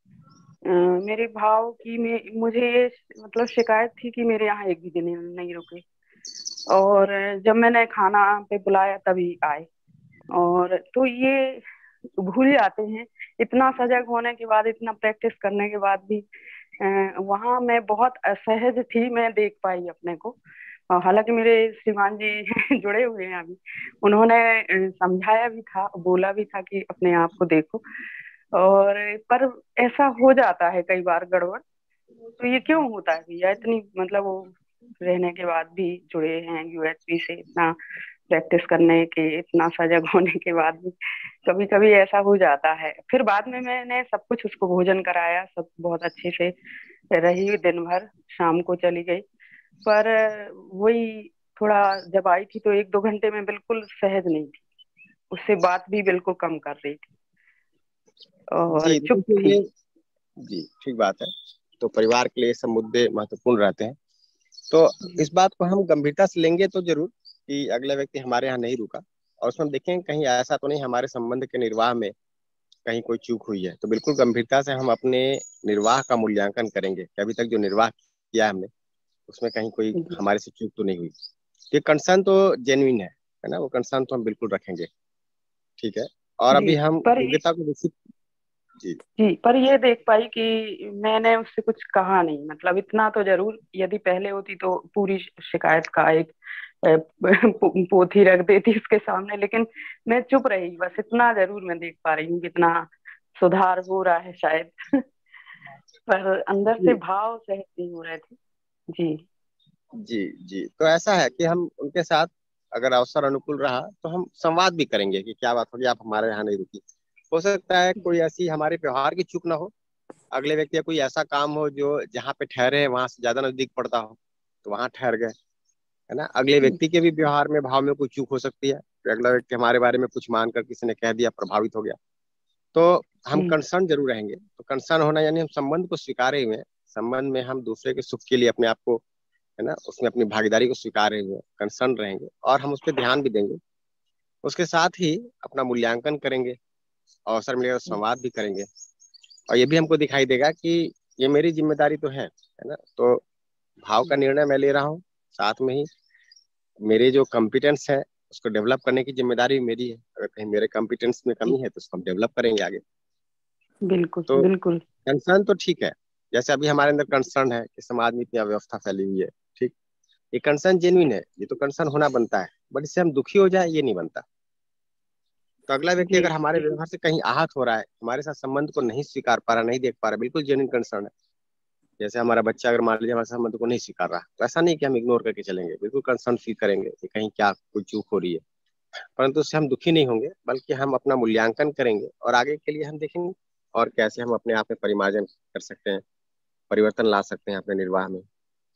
मेरे भाव की मुझे ये मतलब शिकायत थी कि मेरे यहाँ एक भी दिन नहीं रुके। और जब मैंने खाना पे बुलाया तभी आए। और तो ये भूल जाते हैं, इतना सजग होने के बाद, इतना प्रैक्टिस करने के बाद भी वहां मैं बहुत असहज थी, मैं देख पाई अपने को। हालांकि मेरे श्रीमान जी जुड़े हुए हैं अभी, उन्होंने समझाया भी था, बोला भी था कि अपने आप को देखो। और पर ऐसा हो जाता है कई बार गड़बड़। तो ये क्यों होता है भैया? इतनी मतलब वो रहने के बाद भी जुड़े हैं यूएसबी से, इतना प्रैक्टिस करने के, इतना सजग होने के बाद भी कभी कभी ऐसा हो जाता है। फिर बाद में मैंने सब कुछ उसको भोजन कराया, सब बहुत अच्छे से रही दिन भर, शाम को चली गई। पर वही थोड़ा, जब आई थी तो 1-2 घंटे में बिल्कुल सहज नहीं थी, उससे बात भी बिल्कुल कम कर रही थी और जी चुप देखिए थी। ये, जी ठीक बात है। तो परिवार के लिए सब मुद्दे महत्वपूर्ण रहते हैं। तो जी इस बात को हम गंभीरता से लेंगे तो जरूर, कि अगला व्यक्ति हमारे यहाँ नहीं रुका और उसमें हम देखेंगे कहीं ऐसा तो नहीं हमारे संबंध के निर्वाह में कहीं कोई चूक हुई है, तो बिल्कुल गंभीरता से हम अपने निर्वाह का मूल्यांकन करेंगे कि अभी तक जो निर्वाह किया हमने उसमें कहीं कोई जी हमारे से चूक तो नहीं हुई। ये कंसर्न तो जेन्युइन है ना, वो कंसर्न तो हम बिल्कुल रखेंगे। ठीक है। और जी। अभी हम पर योग्यता को विकसित। जी जी, पर ये देख पाई कि मैंने उससे कुछ कहा नहीं, मतलब इतना तो जरूर, यदि पहले होती तो पूरी शिकायत का एक पोथी रख देती उसके सामने। लेकिन मैं चुप रही, बस इतना जरूर मैं देख पा रही हूँ कितना सुधार हो रहा है शायद। पर अंदर से जी भाव सहज नहीं हो रहे थे। जी जी जी, तो ऐसा है कि हम उनके साथ अगर अवसर अनुकूल रहा तो हम संवाद भी करेंगे कि क्या बात होगी, आप हमारे यहाँ नहीं रुकी। हो सकता है कोई ऐसी हमारे व्यवहार की चूक ना हो, अगले व्यक्ति का कोई ऐसा काम हो जो जहाँ पे ठहरे हैं वहां से ज्यादा नजदीक पड़ता हो, तो वहां ठहर गए, है ना। अगले व्यक्ति के भी व्यवहार में भाव में कोई चूक हो सकती है कि अगला व्यक्ति हमारे बारे में कुछ मानकर किसी ने कह दिया, प्रभावित हो गया, तो हम जी कंसर्न जरूर रहेंगे। तो कंसर्न होना यानी हम संबंध को स्वीकारे हुए हैं, संबंध में हम दूसरे के सुख के लिए अपने आप को, है ना, उसमें अपनी भागीदारी को स्वीकारे हुए कंसर्न रहेंगे और हम उस पर ध्यान भी देंगे। उसके साथ ही अपना मूल्यांकन करेंगे, अवसर मिलेगा तो संवाद भी करेंगे। और ये भी हमको दिखाई देगा कि ये मेरी जिम्मेदारी तो है ना। तो भाव का निर्णय मैं ले रहा हूँ, साथ में ही मेरे जो कॉम्पिटेंस है उसको डेवलप करने की जिम्मेदारी भी मेरी है। अगर कहीं मेरे कॉम्पिटेंस में जी, कमी है तो उसको हम डेवलप करेंगे आगे। बिल्कुल तो बिल्कुल। कंसर्न तो ठीक है, जैसे अभी हमारे अंदर कंसर्न है कि समाज में इतनी अव्यवस्था फैली हुई है, ठीक, ये कंसर्न जेन्युइन है, ये तो कंसर्न होना बनता है, बट इससे हम दुखी हो जाए ये नहीं बनता। तो अगला व्यक्ति जी अगर हमारे जी व्यवहार से कहीं आहत हो रहा है, हमारे साथ संबंध को नहीं स्वीकार पा रहा, नहीं देख पा रहा, बिल्कुल जेन्युइन कंसर्न है। जैसे हमारा बच्चा अगर मान लीजिए हमारे संबंध को नहीं स्वीकार रहा, तो ऐसा नहीं कि हम इग्नोर करके चलेंगे, बिल्कुल कंसर्न फील करेंगे कि कहीं क्या कोई चूक हो रही है। परंतु उससे हम दुखी नहीं होंगे, बल्कि हम अपना मूल्यांकन करेंगे और आगे के लिए हम देखेंगे और कैसे हम अपने आप में परिमार्जन कर सकते हैं, परिवर्तन ला सकते हैं अपने निर्वाह में।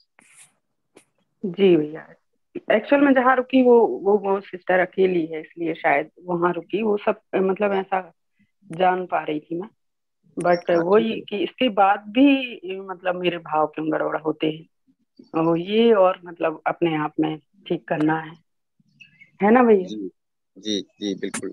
जी भैया। एक्चुअल में जहाँ रुकी वो सिस्टर अकेली है, इसलिए शायद वहां रुकी। वो सब मतलब ऐसा जान पा रही थी मैं। बट हाँ ठीक वही है। कि इसके बाद भी मतलब मेरे भाव क्यों गड़बड़ होते हैं, और ये और मतलब अपने आप में ठीक करना है ना भैया? जी जी जी बिल्कुल।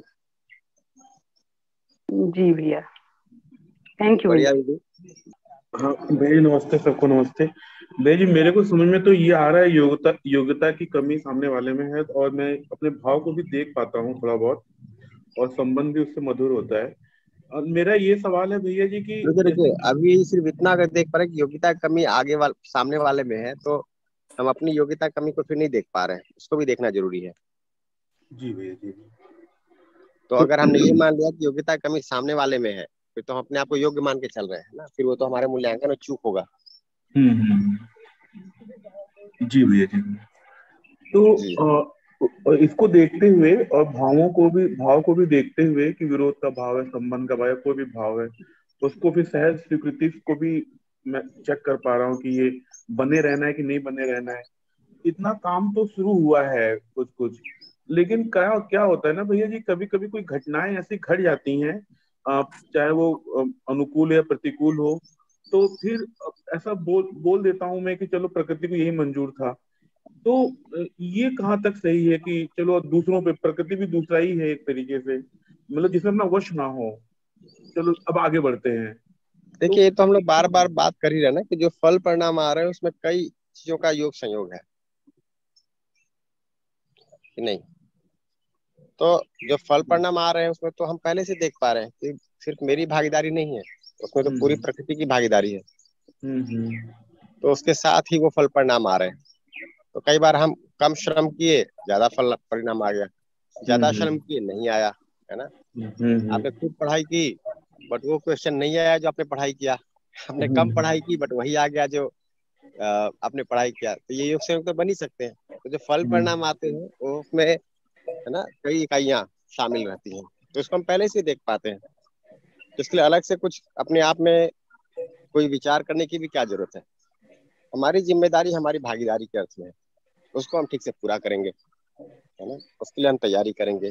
जी भैया, थैंक यू बढ़िया भैया। दीदी। हाँ भैया जी, नमस्ते, सबको नमस्ते। भैया जी, मेरे को समझ में तो ये आ रहा है, योग्यता योग्यता की कमी सामने वाले में है, और मैं अपने भाव को भी देख पाता हूँ थोड़ा बहुत, और संबंध भी उससे मधुर होता है। और मेरा ये सवाल है भैया जी कि रुकिए जैसे रुकिए, कि अभी सिर्फ इतना अगर देख पा रहे हैं कि योग्यता की कमी आगे वाले सामने वाले में है, तो हम अपनी योग्यता की कमी को फिर नहीं देख पा रहे हैं, उसको भी देखना जरूरी है। जी भैया जी। तो तो अगर हमने ये मान लिया कि योग्यता की कमी सामने वाले में है, फिर तो हम अपने आप को योग्य मान के चल रहे हैं ना, फिर वो तो हमारे मूल्यांकन में चूक होगा। हम्म। जी भैया जी। तो जी इसको देखते हुए और भाव को भी देखते हुए कि विरोध का भाव है, संबंध का भाव है, कोई भी भाव है, उसको फिर सहज स्वीकृति को भी मैं चेक कर पा रहा हूँ कि ये बने रहना है कि नहीं बने रहना है। इतना काम तो शुरू हुआ है कुछ कुछ। लेकिन क्या क्या होता है ना भैया जी, कभी कभी कोई घटनाएं ऐसी घट जाती हैं, चाहे वो अनुकूल या प्रतिकूल हो, तो फिर ऐसा बोल देता हूं मैं कि चलो प्रकृति को यही मंजूर था। तो ये कहाँ तक सही है कि चलो दूसरों पे, प्रकृति भी दूसरा ही है एक तरीके से, मतलब जिसमें अपना वश ना हो। चलो अब आगे बढ़ते हैं। तो देखिए, ये तो हम लोग बार बार बात कर ही रहे हैं ना कि जो फल परिणाम आ रहे हैं उसमें कई चीजों का योग संयोग है कि नहीं। तो जो फल परिणाम आ रहे हैं उसमें तो हम पहले से देख पा रहे हैं कि सिर्फ मेरी भागीदारी नहीं है, उसमें तो पूरी हम्म प्रकृति की भागीदारी है। हम्म तो उसके साथ ही वो फल परिणाम आ रहे हैं। तो कई बार हम कम श्रम किए, ज्यादा फल परिणाम आ गया। ज्यादा श्रम हम्म किए, नहीं आया, है ना। आपने हम्म खूब पढ़ाई की बट वो क्वेश्चन नहीं आया जो आपने पढ़ाई किया। आपने कम पढ़ाई की बट वही आ गया जो आपने पढ़ाई किया। तो ये योग संयोग तो बन ही सकते हैं। तो जो फल परिणाम आते हैं वो उसमें, है ना, कई इकाइयां शामिल रहती हैं। तो इसको हम पहले से देख पाते हैं। तो इसके लिए अलग से कुछ अपने आप में कोई विचार करने की भी क्या जरूरत है। हमारी जिम्मेदारी हमारी भागीदारी के अर्थ में है, उसको हम ठीक से पूरा करेंगे, है ना। उसके लिए हम तैयारी करेंगे।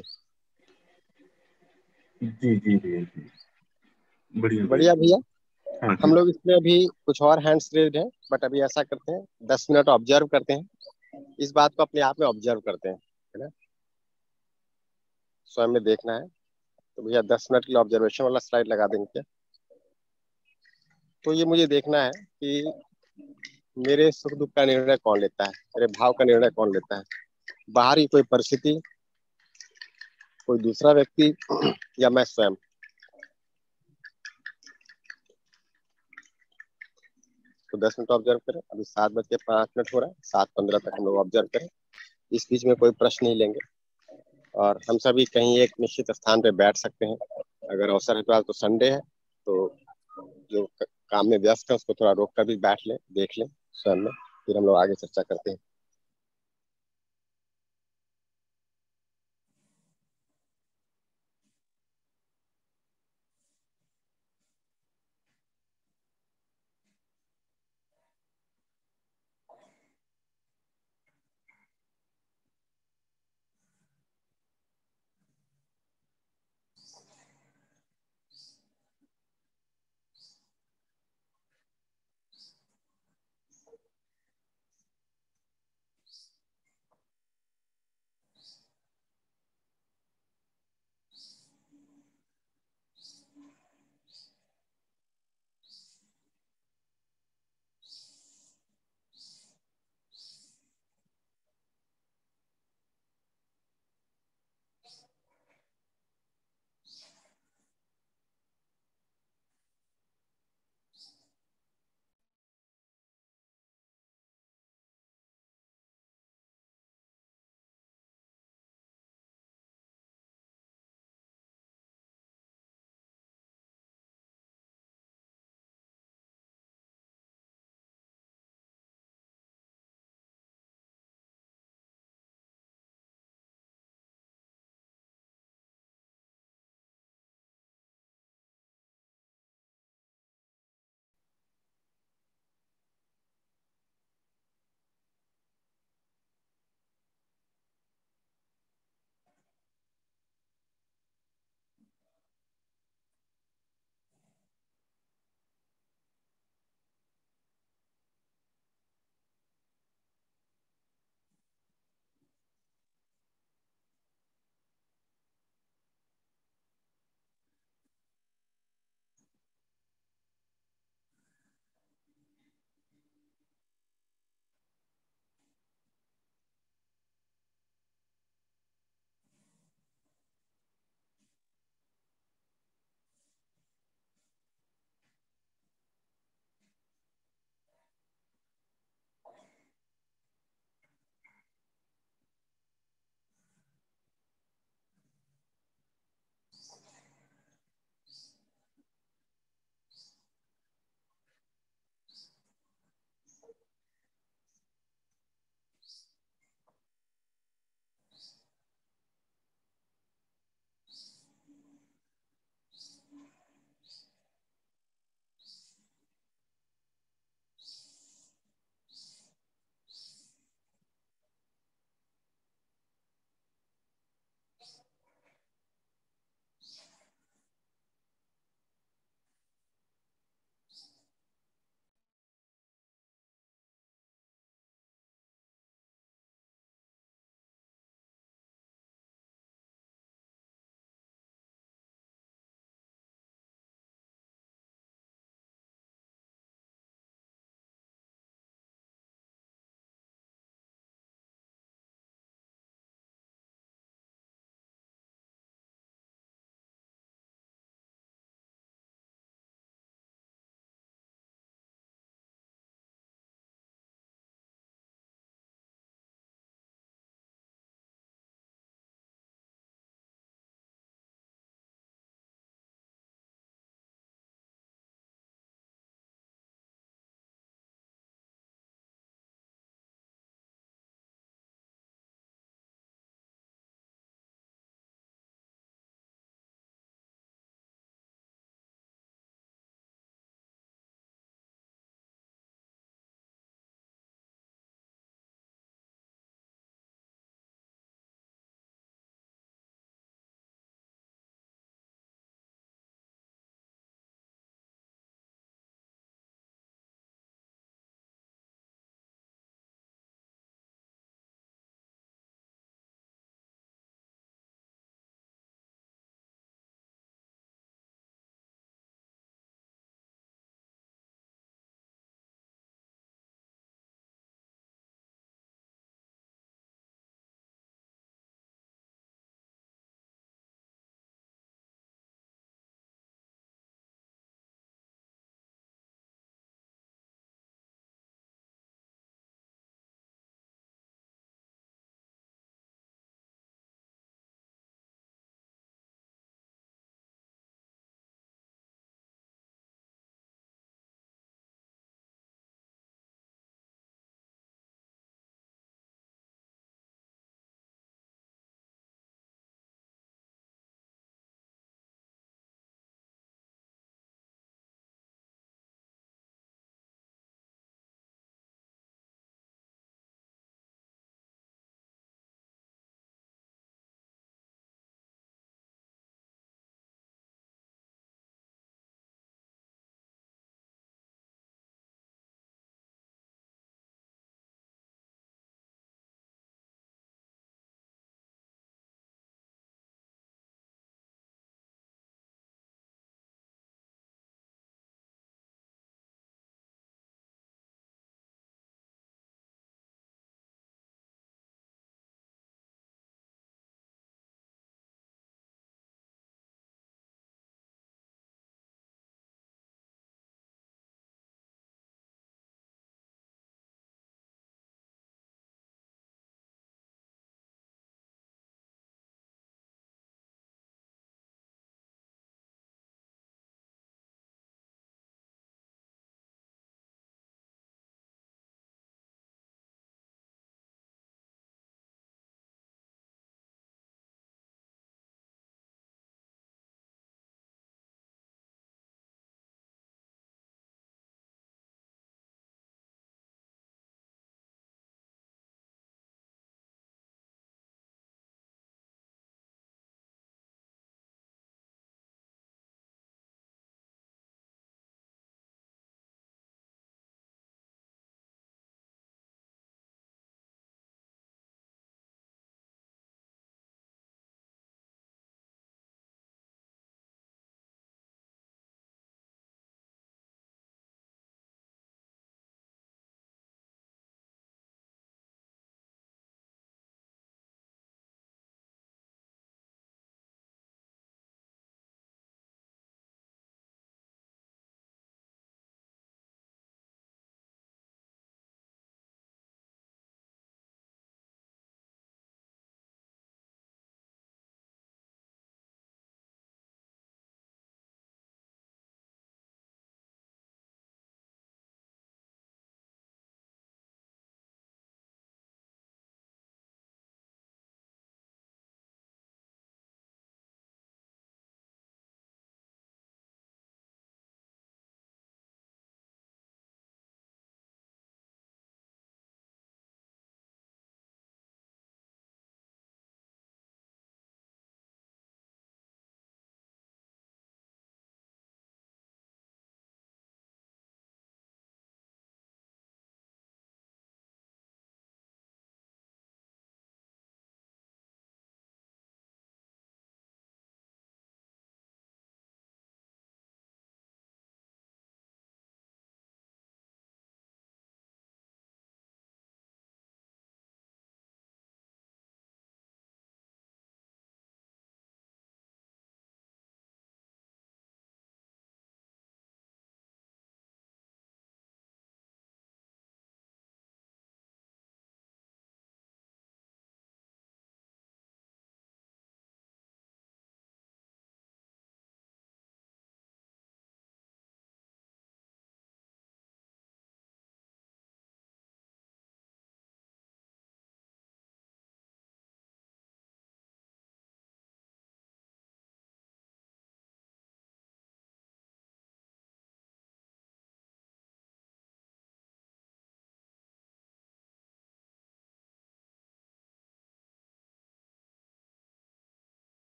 जी जी जी जी, बढ़िया बढ़िया बढ़िया। भैया। हाँ हम जी। लोग इसमें अभी कुछ और हैंड्स रेज्ड हैं, बट अभी ऐसा करते हैं 10 मिनट ऑब्जर्व करते हैं। इस बात को अपने आप में ऑब्जर्व करते हैं, है ना। स्वयं में देखना है। तो भैया 10 मिनट के लिए ऑब्जर्वेशन वाला स्लाइड लगा देंगे क्या। तो ये मुझे देखना है कि मेरे सुख दुख का निर्णय कौन लेता है, मेरे भाव का निर्णय कौन लेता है। बाहरी कोई परिस्थिति, कोई दूसरा व्यक्ति, या मैं स्वयं। तो 10 मिनट ऑब्जर्व करें। अभी 7:05 हो रहा है, 7:15 तक हम लोग ऑब्जर्व करें। इस बीच में कोई प्रश्न नहीं लेंगे। और हम सभी कहीं एक निश्चित स्थान पे बैठ सकते हैं। अगर अवसर है तो आज तो संडे है, तो जो काम में व्यस्त है उसको थोड़ा रोक कर भी बैठ लें, देख लें स्वयं में। फिर हम लोग आगे चर्चा करते हैं।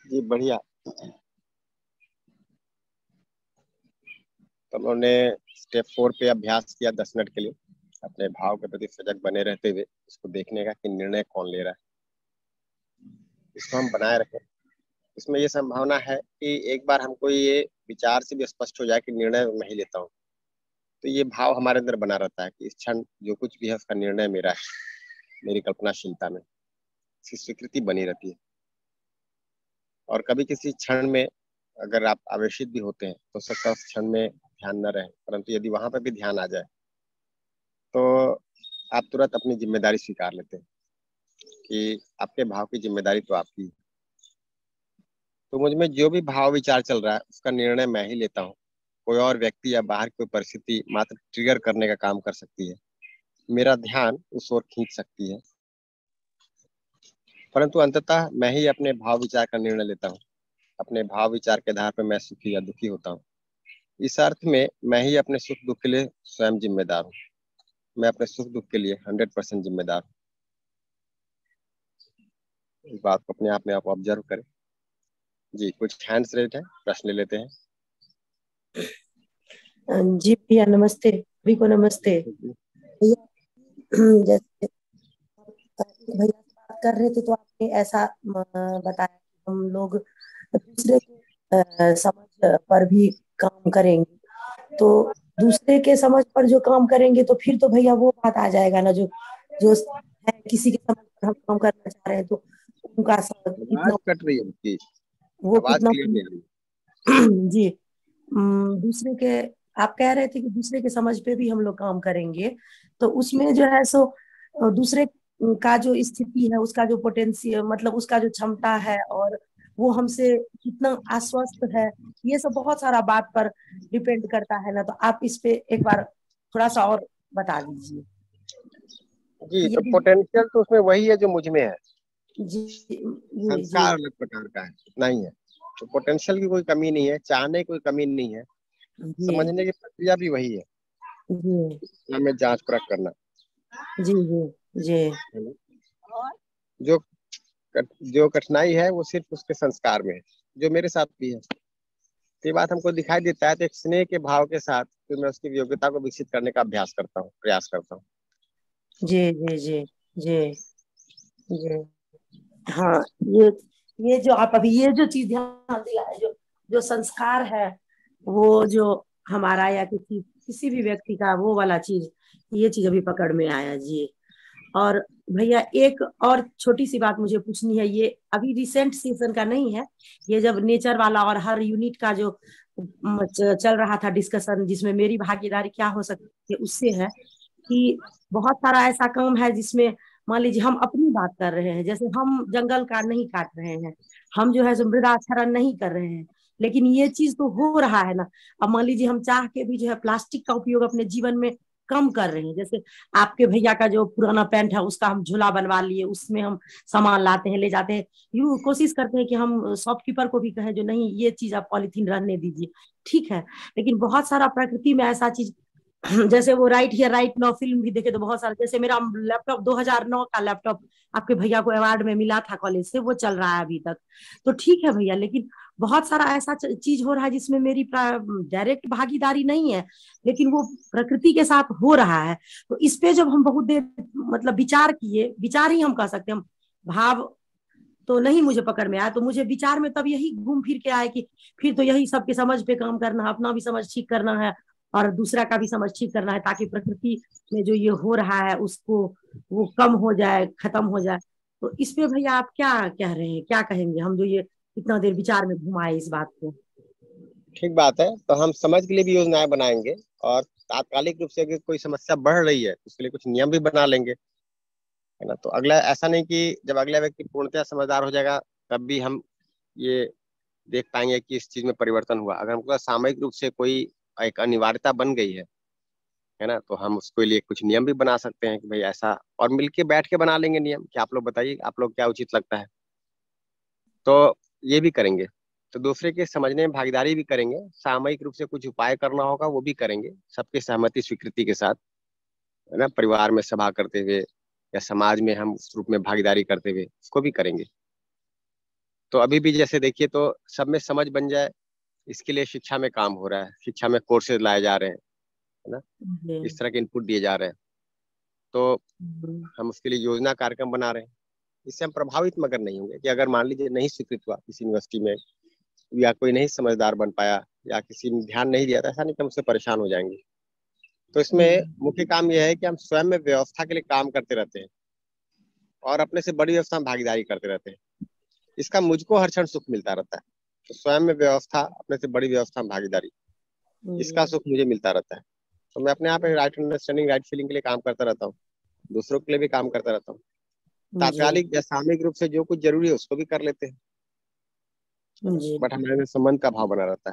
जी बढ़िया। तो उन्होंने स्टेप 4 पे अभ्यास किया 10 मिनट के लिए, अपने भाव के प्रति सजग बने रहते हुए इसको देखने का कि निर्णय कौन ले रहा है, इसको हम बनाए रखें। इसमें ये संभावना है कि एक बार हमको ये विचार से भी स्पष्ट हो जाए कि निर्णय मैं ही लेता हूँ, तो ये भाव हमारे अंदर बना रहता है कि इस क्षण जो कुछ भी है उसका निर्णय मेरा है। मेरी कल्पनाशीलता में इसकी स्वीकृति बनी रहती है। और कभी किसी क्षण में अगर आप आवेशित भी होते हैं तो सकता है उस क्षण में ध्यान न रहे, परंतु यदि वहां पर भी ध्यान आ जाए तो आप तुरंत अपनी जिम्मेदारी स्वीकार लेते हैं कि आपके भाव की जिम्मेदारी तो आपकी है। तो मुझ में जो भी भाव विचार चल रहा है उसका निर्णय मैं ही लेता हूँ। कोई और व्यक्ति या बाहर कोई परिस्थिति मात्र ट्रिगर करने का काम कर सकती है, मेरा ध्यान उस ओर खींच सकती है, परंतु अंततः मैं ही अपने भाव विचार का निर्णय लेता हूँ। अपने भाव विचार के आधार पर मैं सुखी या दुखी होता हूँ। इस अर्थ में मैं ही अपने सुख दुख के लिए स्वयं जिम्मेदार हूँ। मैं अपने सुख दुख के लिए 100% जिम्मेदार हूँ। इस बात को अपने आप में आप ऑब्जर्व करें। जी, कुछ हैंड्स रेज है, प्रश्न ले लेते हैं। जी भैया नमस्ते, सभी को नमस्ते। भैया जैसे भैया से बात कर रहे थे तो आपने ऐसा बताया कि हम लोग दूसरे के समझ पर भी काम करेंगे, तो दूसरे के समझ पर जो काम करेंगे तो फिर तो भैया वो बात आ जाएगा ना, जो जो है किसी के समझ पर हम काम करना चाह रहे हैं तो उनका समझ आवाज कट रही है उसकी, वो आवाज कितना क्लियर नहीं आ रही। जी दूसरे के, आप कह रहे थे कि दूसरे के समझ पे भी हम लोग काम करेंगे, तो उसमें जो है सो दूसरे का जो स्थिति है, उसका जो पोटेंशियल मतलब उसका जो क्षमता है और वो हमसे कितना आश्वस्त है, ये सब बहुत सारा बात पर डिपेंड करता है ना। तो आप इस पे एक बार थोड़ा सा और बता दीजिए। जी, तो यदि पोटेंशियल तो उसमें वही है जो मुझ में है, जी जी जी संस्कार अलग प्रकार का है, नहीं है। तो पोटेंशियल की कोई कमी नहीं है, चाहने की कोई कमी नहीं है, जी समझने की प्रक्रिया भी वही है, जी हमें जांच परख करना जी जी जी है ना? जो जो कठिनाई है वो सिर्फ उसके संस्कार में है, जो मेरे साथ भी है। ये बात हमको दिखाई देता है तो एक स्नेह के भाव के साथ फिर मैं उसकी योग्यता को विकसित करने का अभ्यास करता हूँ, प्रयास करता हूँ। जी जी जी जी जी हाँ, ये जो आप अभी ये जो चीज ध्यान दिला है, जो जो संस्कार है, वो जो हमारा या किसी किसी भी व्यक्ति का वो वाला चीज, ये चीज अभी पकड़ में आया जी। और भैया एक और छोटी सी बात मुझे पूछनी है, ये अभी रिसेंट सीजन का नहीं है, ये जब नेचर वाला और हर यूनिट का जो चल रहा था डिस्कशन, जिसमें मेरी भागीदारी क्या हो सकती है, उससे है कि बहुत सारा ऐसा काम है जिसमें मान लीजिए हम अपनी बात कर रहे हैं, जैसे हम जंगल का नहीं काट रहे हैं, हम जो है सो मृदाक्षरण नहीं कर रहे हैं, लेकिन ये चीज तो हो रहा है ना। अब मान लीजिए हम चाह के भी जो है प्लास्टिक का उपयोग अपने जीवन में कम कर रहे हैं, जैसे आपके भैया का जो पुराना पैंट है उसका हम झोला बनवा लिए, उसमें हम सामान लाते हैं ले जाते हैं, यूं कोशिश करते हैं कि हम शॉपकीपर को भी कहें जो नहीं ये चीज आप पॉलिथीन रहने दीजिए, ठीक है। लेकिन बहुत सारा प्रकृति में ऐसा चीज जैसे वो right here right now film भी देखे तो बहुत सारा, जैसे मेरा लैपटॉप 2009 का लैपटॉप आपके भैया को अवार्ड में मिला था कॉलेज से, वो चल रहा है अभी तक, तो ठीक है भैया, लेकिन बहुत सारा ऐसा चीज हो रहा है जिसमें मेरी डायरेक्ट भागीदारी नहीं है, लेकिन वो प्रकृति के साथ हो रहा है। तो इस पे जब हम बहुत देर मतलब विचार किए, विचार ही हम कह सकते हैं, हम भाव तो नहीं मुझे पकड़ में आया, तो मुझे विचार में तब यही घूम फिर के आया कि फिर तो यही सबके समझ पे काम करना है, अपना भी समझ ठीक करना है और दूसरा का भी समझ ठीक करना है, ताकि प्रकृति में जो ये हो रहा है उसको वो कम हो जाए, खत्म हो जाए। तो इस पे भैया आप क्या कह रहे हैं, क्या कहेंगे हम जो ये इतना देर विचार में घुमाए इस बात को। ठीक बात है, तो हम समझ के लिए भी योजनाएं बनाएंगे और तात्कालिक रूप से अगर कोई समस्या बढ़ रही है तो उसके लिए कुछ नियम भी बना लेंगे, है ना। तो अगला ऐसा नहीं कि जब अगला व्यक्ति पूर्णतः समझदार हो जाएगा तब भी हम ये देख पाएंगे कि इस चीज में परिवर्तन हुआ। अगर हमको सामयिक रूप से कोई एक अनिवार्यता बन गई है ना, तो हम उसके लिए कुछ नियम भी बना सकते हैं कि भाई ऐसा, और मिलके बैठ के बना लेंगे नियम कि आप लोग बताइए आप लोग क्या उचित लगता है, तो ये भी करेंगे। तो दूसरे के समझने में भागीदारी भी करेंगे, सामयिक रूप से कुछ उपाय करना होगा वो भी करेंगे, सबके सहमति स्वीकृति के साथ, है ना। परिवार में सभा करते हुए या समाज में हम उस रूप में भागीदारी करते हुए उसको भी करेंगे। तो अभी भी जैसे देखिए तो सब में समझ बन जाए, इसके लिए शिक्षा में काम हो रहा है, शिक्षा में कोर्सेज लाए जा रहे हैं, है ना, जी। इस तरह के इनपुट दिए जा रहे हैं। तो हम उसके लिए योजना कार्यक्रम बना रहे हैं। इससे हम प्रभावित मगर नहीं होंगे कि अगर मान लीजिए नहीं स्वीकृत हुआ किसी यूनिवर्सिटी में, या कोई नहीं समझदार बन पाया, या किसी ने ध्यान नहीं दिया, तो ऐसा नहीं कि हम उससे परेशान हो जाएंगे। तो इसमें मुख्य काम यह है कि हम स्वयं में व्यवस्था के लिए काम करते रहते हैं और अपने से बड़ी व्यवस्था में भागीदारी करते रहते हैं। इसका मुझको हर क्षण सुख मिलता रहता है। तो स्वयं में व्यवस्था, अपने से बड़ी व्यवस्था में भागीदारी, इसका सुख मुझे मिलता रहता है। तो मैं अपने आप राइट अंडरस्टैंडिंग, राइट फीलिंग के लिए काम करता रहता हूँ, दूसरों के लिए भी काम करता रहता हूँ। तात्कालिक या सामयिक रूप से जो कुछ जरूरी है उसको भी कर लेते हैं, बट हमारे में संबंध का भाव बना रहता है।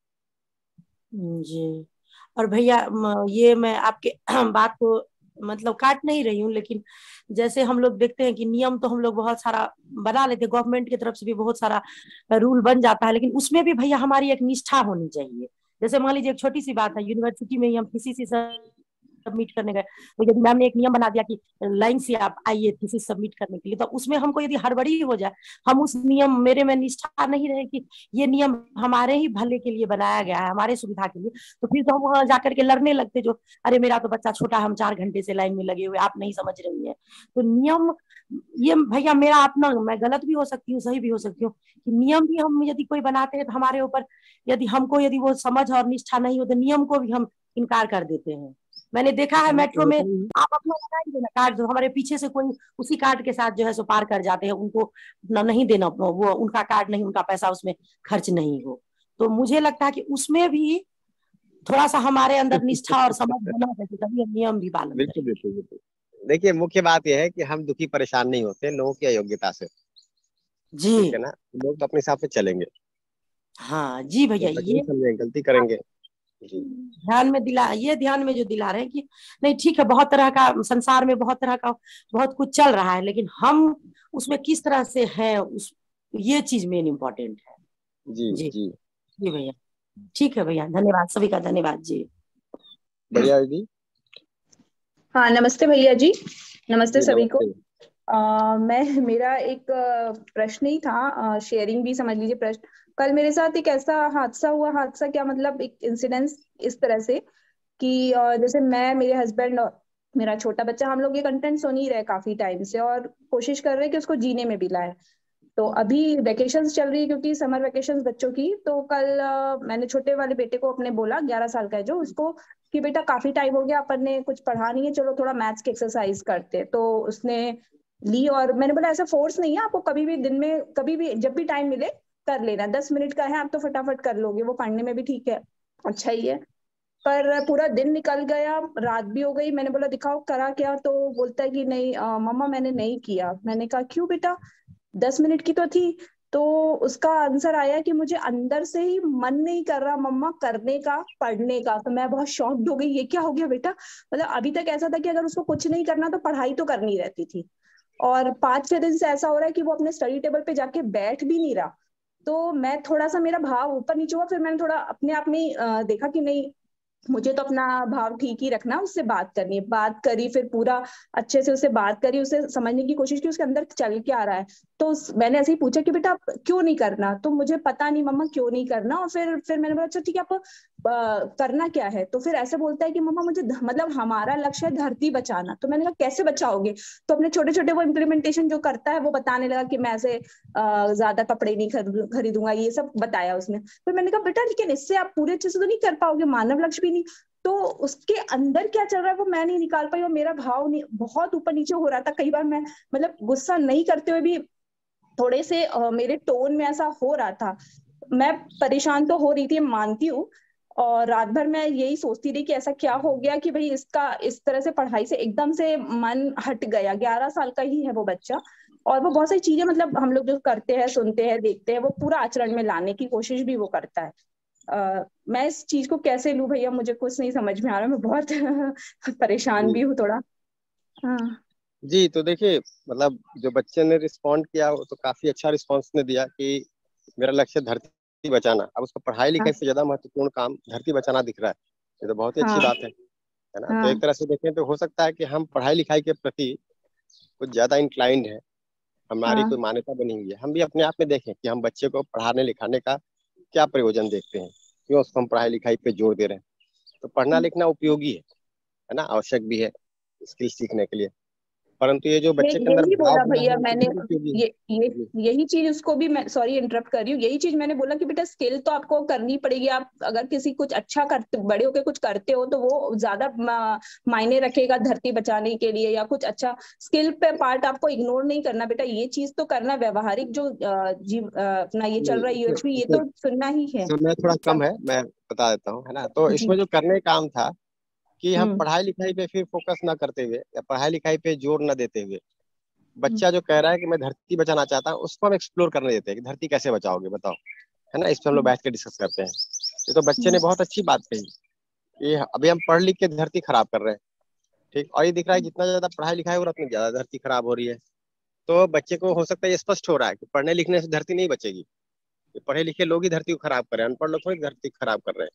जी। और भैया ये मैं आपके बात को मतलब काट नहीं रही हूँ, लेकिन जैसे हम लोग देखते हैं कि नियम तो हम लोग बहुत सारा बना लेते हैं, गवर्नमेंट की तरफ से भी बहुत सारा रूल बन जाता है, लेकिन उसमें भी भैया हमारी एक निष्ठा होनी चाहिए। जैसे मान लीजिए एक छोटी सी बात है, यूनिवर्सिटी में ही हम किसी से सबमिट करने गए, तो यदि मैम ने एक नियम बना दिया कि लाइन से आप आइए थीसिस सबमिट करने के लिए, तो उसमें हमको यदि हड़बड़ी हो जाए, हम उस नियम, मेरे में निष्ठा नहीं रहे कि ये नियम हमारे ही भले के लिए बनाया गया है, हमारे सुविधा के लिए, तो फिर तो हम वहां जाकर के लड़ने लगते, जो अरे मेरा तो बच्चा छोटा, हम 4 घंटे से लाइन में लगे हुए, आप नहीं समझ रही है। तो नियम, ये भैया मेरा अपना, मैं गलत भी हो सकती हूँ, सही भी हो सकती हूँ, कि नियम भी हम यदि कोई बनाते हैं तो हमारे ऊपर यदि हमको यदि वो समझ और निष्ठा नहीं हो, तो नियम को भी हम इनकार कर देते हैं। मैंने देखा है मेट्रो में, आप अपना लगा ही देना कार्ड, जो हमारे पीछे से कोई उसी कार्ड के साथ जो है सो पार कर जाते हैं, उनको अपना नहीं देना, वो उनका कार्ड नहीं, उनका पैसा उसमें खर्च नहीं हो। तो मुझे लगता है कि उसमें भी थोड़ा सा हमारे अंदर निष्ठा और समझ बना है, तभी हम नियम भी पालन बिल्कुल करें। बिल्कुल बिल्कुल। देखिए मुख्य बात यह है कि हम दुखी परेशान नहीं होते लोगों की अयोग्यता से, जी। ठीक है ना। लोग तो अपने हिसाब से चलेंगे, हाँ जी भैया, नहीं ये समझेंगे, गलती करेंगे जी। ध्यान में दिला, ये ध्यान में जो दिला रहे हैं कि नहीं ठीक है, बहुत तरह का संसार में बहुत तरह का बहुत कुछ चल रहा है, लेकिन हम उसमें किस तरह से हैं, उस ये चीज मेन इम्पोर्टेंट है। जी जी जी जी भैया, ठीक है भैया, धन्यवाद, सभी का धन्यवाद जी। बढ़िया जी। हाँ नमस्ते भैया जी, नमस्ते जी सभी को। नमस्ते। मेरा एक प्रश्न ही था, शेयरिंग भी समझ लीजिए प्रश्न। कल मेरे साथ एक ऐसा हादसा हुआ, हादसा क्या मतलब एक इंसिडेंस इस तरह से कि जैसे मैं, मेरे हस्बैंड और मेरा छोटा बच्चा, हम लोग ये कंटेंट सुन ही रहे काफी टाइम से और कोशिश कर रहे हैं कि उसको जीने में भी लाए। तो अभी वेकेशंस चल रही है क्योंकि समर वेकेशंस बच्चों की। तो कल मैंने छोटे वाले बेटे को अपने बोला, 11 साल का है जो, उसको कि बेटा काफी टाइम हो गया अपन ने कुछ पढ़ा नहीं है, चलो थोड़ा मैथ्स की एक्सरसाइज करते। तो उसने ली और मैंने बोला ऐसा फोर्स नहीं है, आपको कभी भी दिन में कभी भी जब भी टाइम मिले कर लेना, 10 मिनट का है, आप तो फटाफट कर लोगे, वो पढ़ने में भी ठीक है, अच्छा ही है। पर पूरा दिन निकल गया, रात भी हो गई, मैंने बोला दिखाओ करा क्या, तो बोलता है कि नहीं मम्मा मैंने नहीं किया। मैंने कहा क्यों बेटा, 10 मिनट की तो थी। तो उसका आंसर आया कि मुझे अंदर से ही मन नहीं कर रहा मम्मा करने का, पढ़ने का। तो मैं बहुत शॉक्ड हो गई, ये क्या हो गया बेटा, मतलब अभी तक ऐसा था कि अगर उसको कुछ नहीं करना तो पढ़ाई तो करनी रहती थी, और 5-6 दिन से ऐसा हो रहा है कि वो अपने स्टडी टेबल पे जाके बैठ भी नहीं रहा। तो मैं थोड़ा सा, मेरा भाव ऊपर नीचे हुआ, फिर मैंने थोड़ा अपने आप में देखा कि नहीं, मुझे तो अपना भाव ठीक ही रखना, उससे बात करनी है। बात करी, फिर पूरा अच्छे से उससे बात करी, उसे समझने की कोशिश की उसके अंदर चल क्या आ रहा है। तो मैंने ऐसे ही पूछा कि बेटा आप क्यों नहीं करना, तो मुझे पता नहीं मम्मा क्यों नहीं करना। और फिर मैंने बोला अच्छा ठीक है, आप करना क्या है। तो फिर ऐसे बोलता है कि मम्मा मुझे मतलब हमारा लक्ष्य है धरती बचाना। तो मैंने कहा कैसे बचाओगे, तो अपने छोटे छोटे वो इम्प्लीमेंटेशन जो करता है वो बताने लगा कि मैं ऐसे ज्यादा कपड़े नहीं खरीदूंगा, ये सब बताया उसने। फिर मैंने कहा बेटा लेकिन इससे आप पूरे अच्छे से तो नहीं कर पाओगे, मानव लक्ष्य भी नहीं। तो उसके अंदर क्या चल रहा है वो मैं नहीं निकाल पाई, और मेरा भाव नहीं, बहुत ऊपर नीचे हो रहा था। कई बार मैं मतलब गुस्सा नहीं करते हुए भी थोड़े से मेरे टोन में ऐसा हो रहा था। मैं परेशान तो हो रही थी, मानती हूँ। और रात भर मैं यही सोचती रही कि ऐसा क्या हो गया कि भाई इसका इस तरह से पढ़ाई से एकदम से मन हट गया। 11 साल का ही है वो बच्चा, और वो बहुत सारी चीजें मतलब हम लोग जो करते हैं, सुनते हैं, देखते हैं, वो पूरा आचरण में लाने की कोशिश भी वो करता है। मैं इस चीज को कैसे लूं भैया, मुझे कुछ नहीं समझ में आ रहा, मैं बहुत परेशान भी जी हूँ थोड़ा। हाँ जी। तो देखिए मतलब जो बच्चे ने रिस्पॉन्ड किया वो तो काफी अच्छा रिस्पॉन्स ने दिया कि मेरा लक्ष्य धरती बचाना। अब उसका पढ़ाई लिखाई से ज्यादा महत्वपूर्ण काम धरती बचाना दिख रहा है, ये तो बहुत ही अच्छी हाँ बात है ना। तो हाँ एक तरह से देखें तो हो सकता है कि हम पढ़ाई लिखाई के प्रति कुछ ज्यादा इंक्लाइंड है, हमारी हाँ कोई मान्यता बनी हुई है, हम भी अपने आप में देखें कि हम बच्चे को पढ़ाने लिखाने का क्या प्रयोजन देखते हैं, क्यों उसको हम पढ़ाई लिखाई पे जोर दे रहे हैं। तो पढ़ना लिखना उपयोगी है ना, आवश्यक भी है स्किल सीखने के लिए, परंतु ये जो ये बच्चे के अंदर यही भाव बोला बना भैया है मैंने। ये भी उपयोगी ये है। यही चीज उसको भी, मैं सॉरी इंटरप्ट कर रही हूँ, यही चीज मैंने बोला कि बेटा स्किल तो आपको करनी पड़ेगी। आप अगर किसी कुछ अच्छा करते, बड़े होके कुछ करते हो तो वो ज्यादा मायने रखेगा धरती बचाने के लिए, या कुछ अच्छा स्किल पे पार्ट आपको इग्नोर नहीं करना बेटा, ये चीज तो करना। व्यवहारिक जो अपना ये चल नहीं रहा है इसमें यूएचपी, ये इसमें तो सुनना ही है। समय थोड़ा कम है, मैं बता देता हूँ, है ना। तो जी। इसमें जो करने का काम था कि हम हम्म पढ़ाई लिखाई पे फिर फोकस ना करते हुए या पढ़ाई लिखाई पे जोर ना देते हुए, हम्म बच्चा जो कह रहा है कि मैं धरती बचाना चाहता हूँ, उसको हम एक्सप्लोर करने देते हैं कि धरती कैसे बचाओगे बताओ, है ना। इस पर हम लोग हम्म बैठ के डिस्कस करते हैं। ये तो बच्चे हम्म ने बहुत अच्छी बात कही, ये अभी हम पढ़ लिख के धरती खराब कर रहे हैं, ठीक। और ये दिख रहा है जितना ज्यादा पढ़ाई लिखाई हो रहा है उतनी ज्यादा धरती खराब हो रही है। तो बच्चे को हो सकता है ये स्पष्ट हो रहा है कि पढ़ने लिखने से धरती नहीं बचेगी, ये पढ़े लिखे लोग ही धरती को खराब कर रहे हैं, अनपढ़ लोग थोड़ी धरती को खराब कर रहे हैं।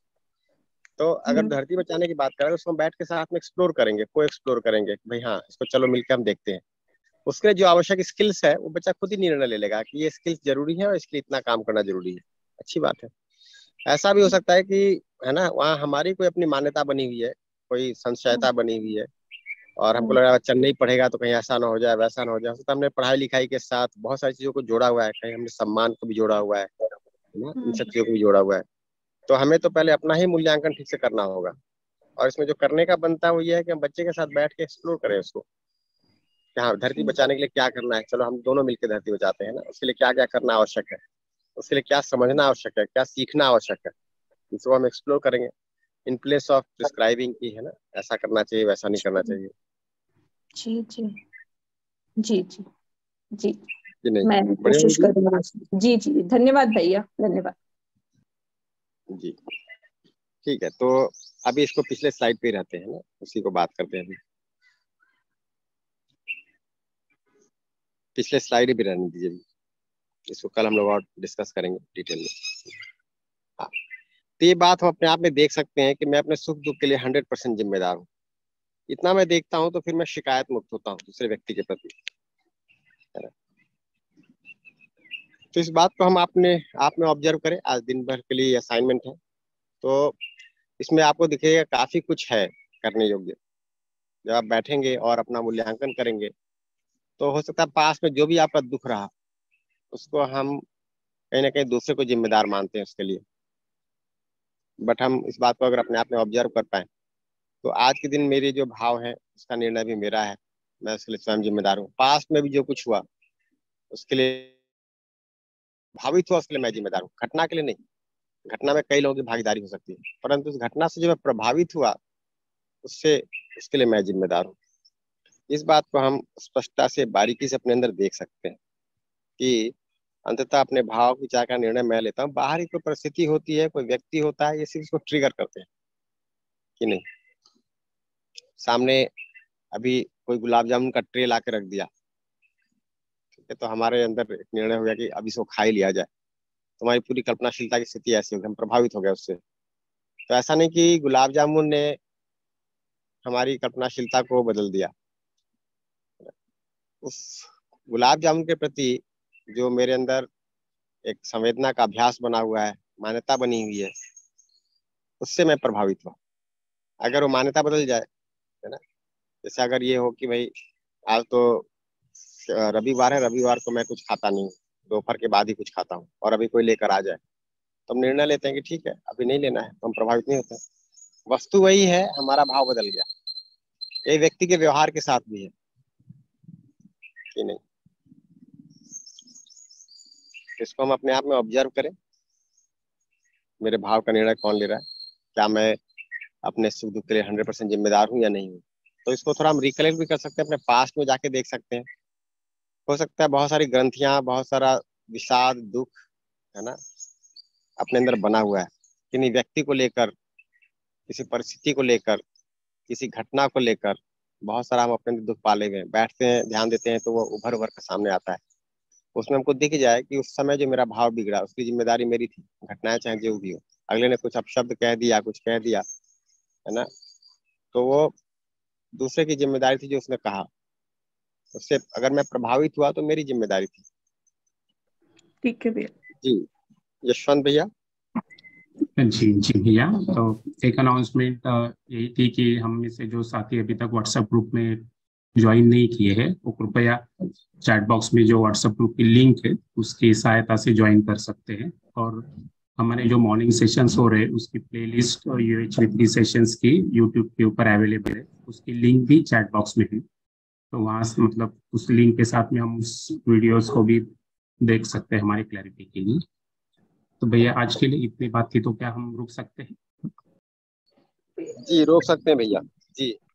तो अगर हम्म धरती बचाने की बात करें तो उसको हम बैठ के साथ में एक्सप्लोर करेंगे, को एक्सप्लोर करेंगे कि भाई हाँ इसको चलो मिलकर हम देखते हैं। उसके लिए जो आवश्यक स्किल्स है वो बच्चा खुद ही निर्णय ले लेगा कि ये स्किल्स जरूरी है और इसके लिए इतना काम करना जरूरी है। अच्छी बात है। ऐसा भी हो सकता है कि, है ना, वहाँ हमारी कोई अपनी मान्यता बनी हुई है, कोई संशयता बनी हुई है, और हमको लग रहा है बच्चा नहीं पढ़ेगा तो कहीं ऐसा ना हो जाए वैसा ना हो जाए। तो हमने पढ़ाई लिखाई के साथ बहुत सारी चीजों को जोड़ा हुआ है, कहीं हमने सम्मान को भी जोड़ा हुआ है ना, इन सब चीजों को भी जोड़ा हुआ है। तो हमें तो पहले अपना ही मूल्यांकन ठीक से करना होगा, और इसमें जो करने का बनता है वो ये है कि हम बच्चे के साथ बैठ के एक्सप्लोर करें उसको कि हाँ धरती बचाने के लिए क्या करना है, चलो हम दोनों मिलकर धरती बचाते हैं ना, उसके लिए क्या क्या करना आवश्यक है, उसके लिए क्या समझना आवश्यक है, क्या सीखना आवश्यक है, इसको हम एक्सप्लोर करेंगे इन प्लेस ऑफ प्रिस्क्राइबिंग की, है ना, ऐसा करना चाहिए वैसा नहीं करना चाहिए। जी जी जी जी जी। कि नहीं, मैं बढ़िया कोशिश होगी। करूंगी। जी जी, धन्यवाद भैया, धन्यवाद। जी ठीक है। तो अभी इसको पिछले स्लाइड पे ही रहते हैं ना, उसी को बात करते हैं अभी। पिछले स्लाइड ही भी रहने दीजिए अभी। इसको कल हम लोग और डिस्कस करेंगे डिटेल में। हाँ, तो ये बात हम अपने आप में देख सकते हैं कि मैं अपने सुख दुख के लिए 100% जिम्मेदार हूँ। इतना मैं देखता हूँ तो फिर मैं शिकायत मुक्त होता हूँ दूसरे व्यक्ति के प्रति, है ना। तो इस बात को हम आपने आप में ऑब्जर्व करें, आज दिन भर के लिए असाइनमेंट है। तो इसमें आपको दिखेगा काफी कुछ है करने योग्य। जब आप बैठेंगे और अपना मूल्यांकन करेंगे तो हो सकता है पास में जो भी आपका दुख रहा उसको हम कहीं ना कहीं दूसरे को जिम्मेदार मानते हैं उसके लिए, बट हम इस बात को अगर अपने आप में ऑब्जर्व कर पाए तो आज के दिन मेरे जो भाव है उसका निर्णय भी मेरा है, मैं उसके लिए स्वयं जिम्मेदार हूँ। पास्ट में भी जो कुछ हुआ उसके लिए भावित हुआ उसके लिए मैं जिम्मेदार हूँ, घटना के लिए नहीं। घटना में कई लोगों की भागीदारी हो सकती है, परंतु उस घटना से जो मैं प्रभावित हुआ उससे उसके लिए मैं जिम्मेदार हूँ। इस बात को हम स्पष्टता से बारीकी से अपने अंदर देख सकते हैं कि अंततः अपने भाव विचार का निर्णय मैं लेता हूँ। बाहरी कोई परिस्थिति होती है, कोई व्यक्ति होता है, ये सिर्फ उसको ट्रिगर करते हैं कि नहीं। सामने अभी कोई गुलाब जामुन का ट्रे ला के रख दिया, ठीक है, तो हमारे अंदर एक निर्णय हो गया कि अब इसको खा ही लिया जाए। तुम्हारी पूरी कल्पनाशीलता की स्थिति ऐसी होगी, हम प्रभावित हो गए उससे। तो ऐसा नहीं कि गुलाब जामुन ने हमारी कल्पनाशीलता को बदल दिया, उस गुलाब जामुन के प्रति जो मेरे अंदर एक संवेदना का अभ्यास बना हुआ है, मान्यता बनी हुई है, उससे मैं प्रभावित हुआ। अगर वो मान्यता बदल जाए, है ना, जैसे अगर ये हो कि भाई आज तो रविवार है, रविवार को मैं कुछ खाता नहीं हूँ, दोपहर के बाद ही कुछ खाता हूँ, और अभी कोई लेकर आ जाए तो हम निर्णय लेते हैं कि ठीक है अभी नहीं लेना है, तो हम प्रभावित नहीं होते। वस्तु वही है, हमारा भाव बदल गया। ये व्यक्ति के व्यवहार के साथ भी है कि नहीं। इसको हम अपने आप में ऑब्जर्व करें, मेरे भाव का निर्णय कौन ले रहा है, क्या मैं अपने सुख दुख के लिए 100% जिम्मेदार हूँ या नहीं हूँ। तो इसको थोड़ा हम रिकलेक्ट भी कर सकते हैं, अपने पास्ट में जाके देख सकते हैं। हो सकता है बहुत सारी ग्रंथियां, बहुत सारा विषाद दुख, है ना, अपने अंदर बना हुआ है, किन्हीं व्यक्ति को लेकर, किसी परिस्थिति को लेकर, किसी घटना को लेकर बहुत सारा हम अपने अंदर दुख पाले हुए हैं। बैठते हैं, ध्यान देते हैं तो वो उभर उभर कर सामने आता है। उसमें हमको दिख जाए कि उस समय जो मेरा भाव बिगड़ा उसकी जिम्मेदारी मेरी थी, घटनाएं चाहे जो भी हो। अगले ने कुछ अपशब्द कह दिया, कुछ कह दिया, है ना, तो वो दूसरे की जिम्मेदारी थी जो उसने कहा। उससे अगर मैं प्रभावित हुआ तो मेरी जिम्मेदारी थी। ठीक है भैया। जी यशवंत भैया। जी जी भैया, तो एक अनाउंसमेंट यही थी कि हम में से जो साथी अभी तक व्हाट्सएप ग्रुप में ज्वाइन नहीं किए हैं वो कृपया चैट बॉक्स में जो व्हाट्सएप ग्रुप की लिंक है उसकी सहायता से ज्वाइन कर सकते हैं। और हमारे जो मॉर्निंग सेशंस हो रहे हैं उसकी प्लेलिस्ट और UH3 सेशंस की यूट्यूब के ऊपर अवेलेबल है, उसकी लिंक भी चैट बॉक्स में है। तो वहाँ से मतलब उस लिंक के साथ में हम उस वीडियोस को भी देख सकते हैं हमारी क्लैरिटी के लिए। तो भैया आज के लिए इतनी बात थी, तो क्या हम रुक सकते हैं? जी रोक सकते हैं भैया। जी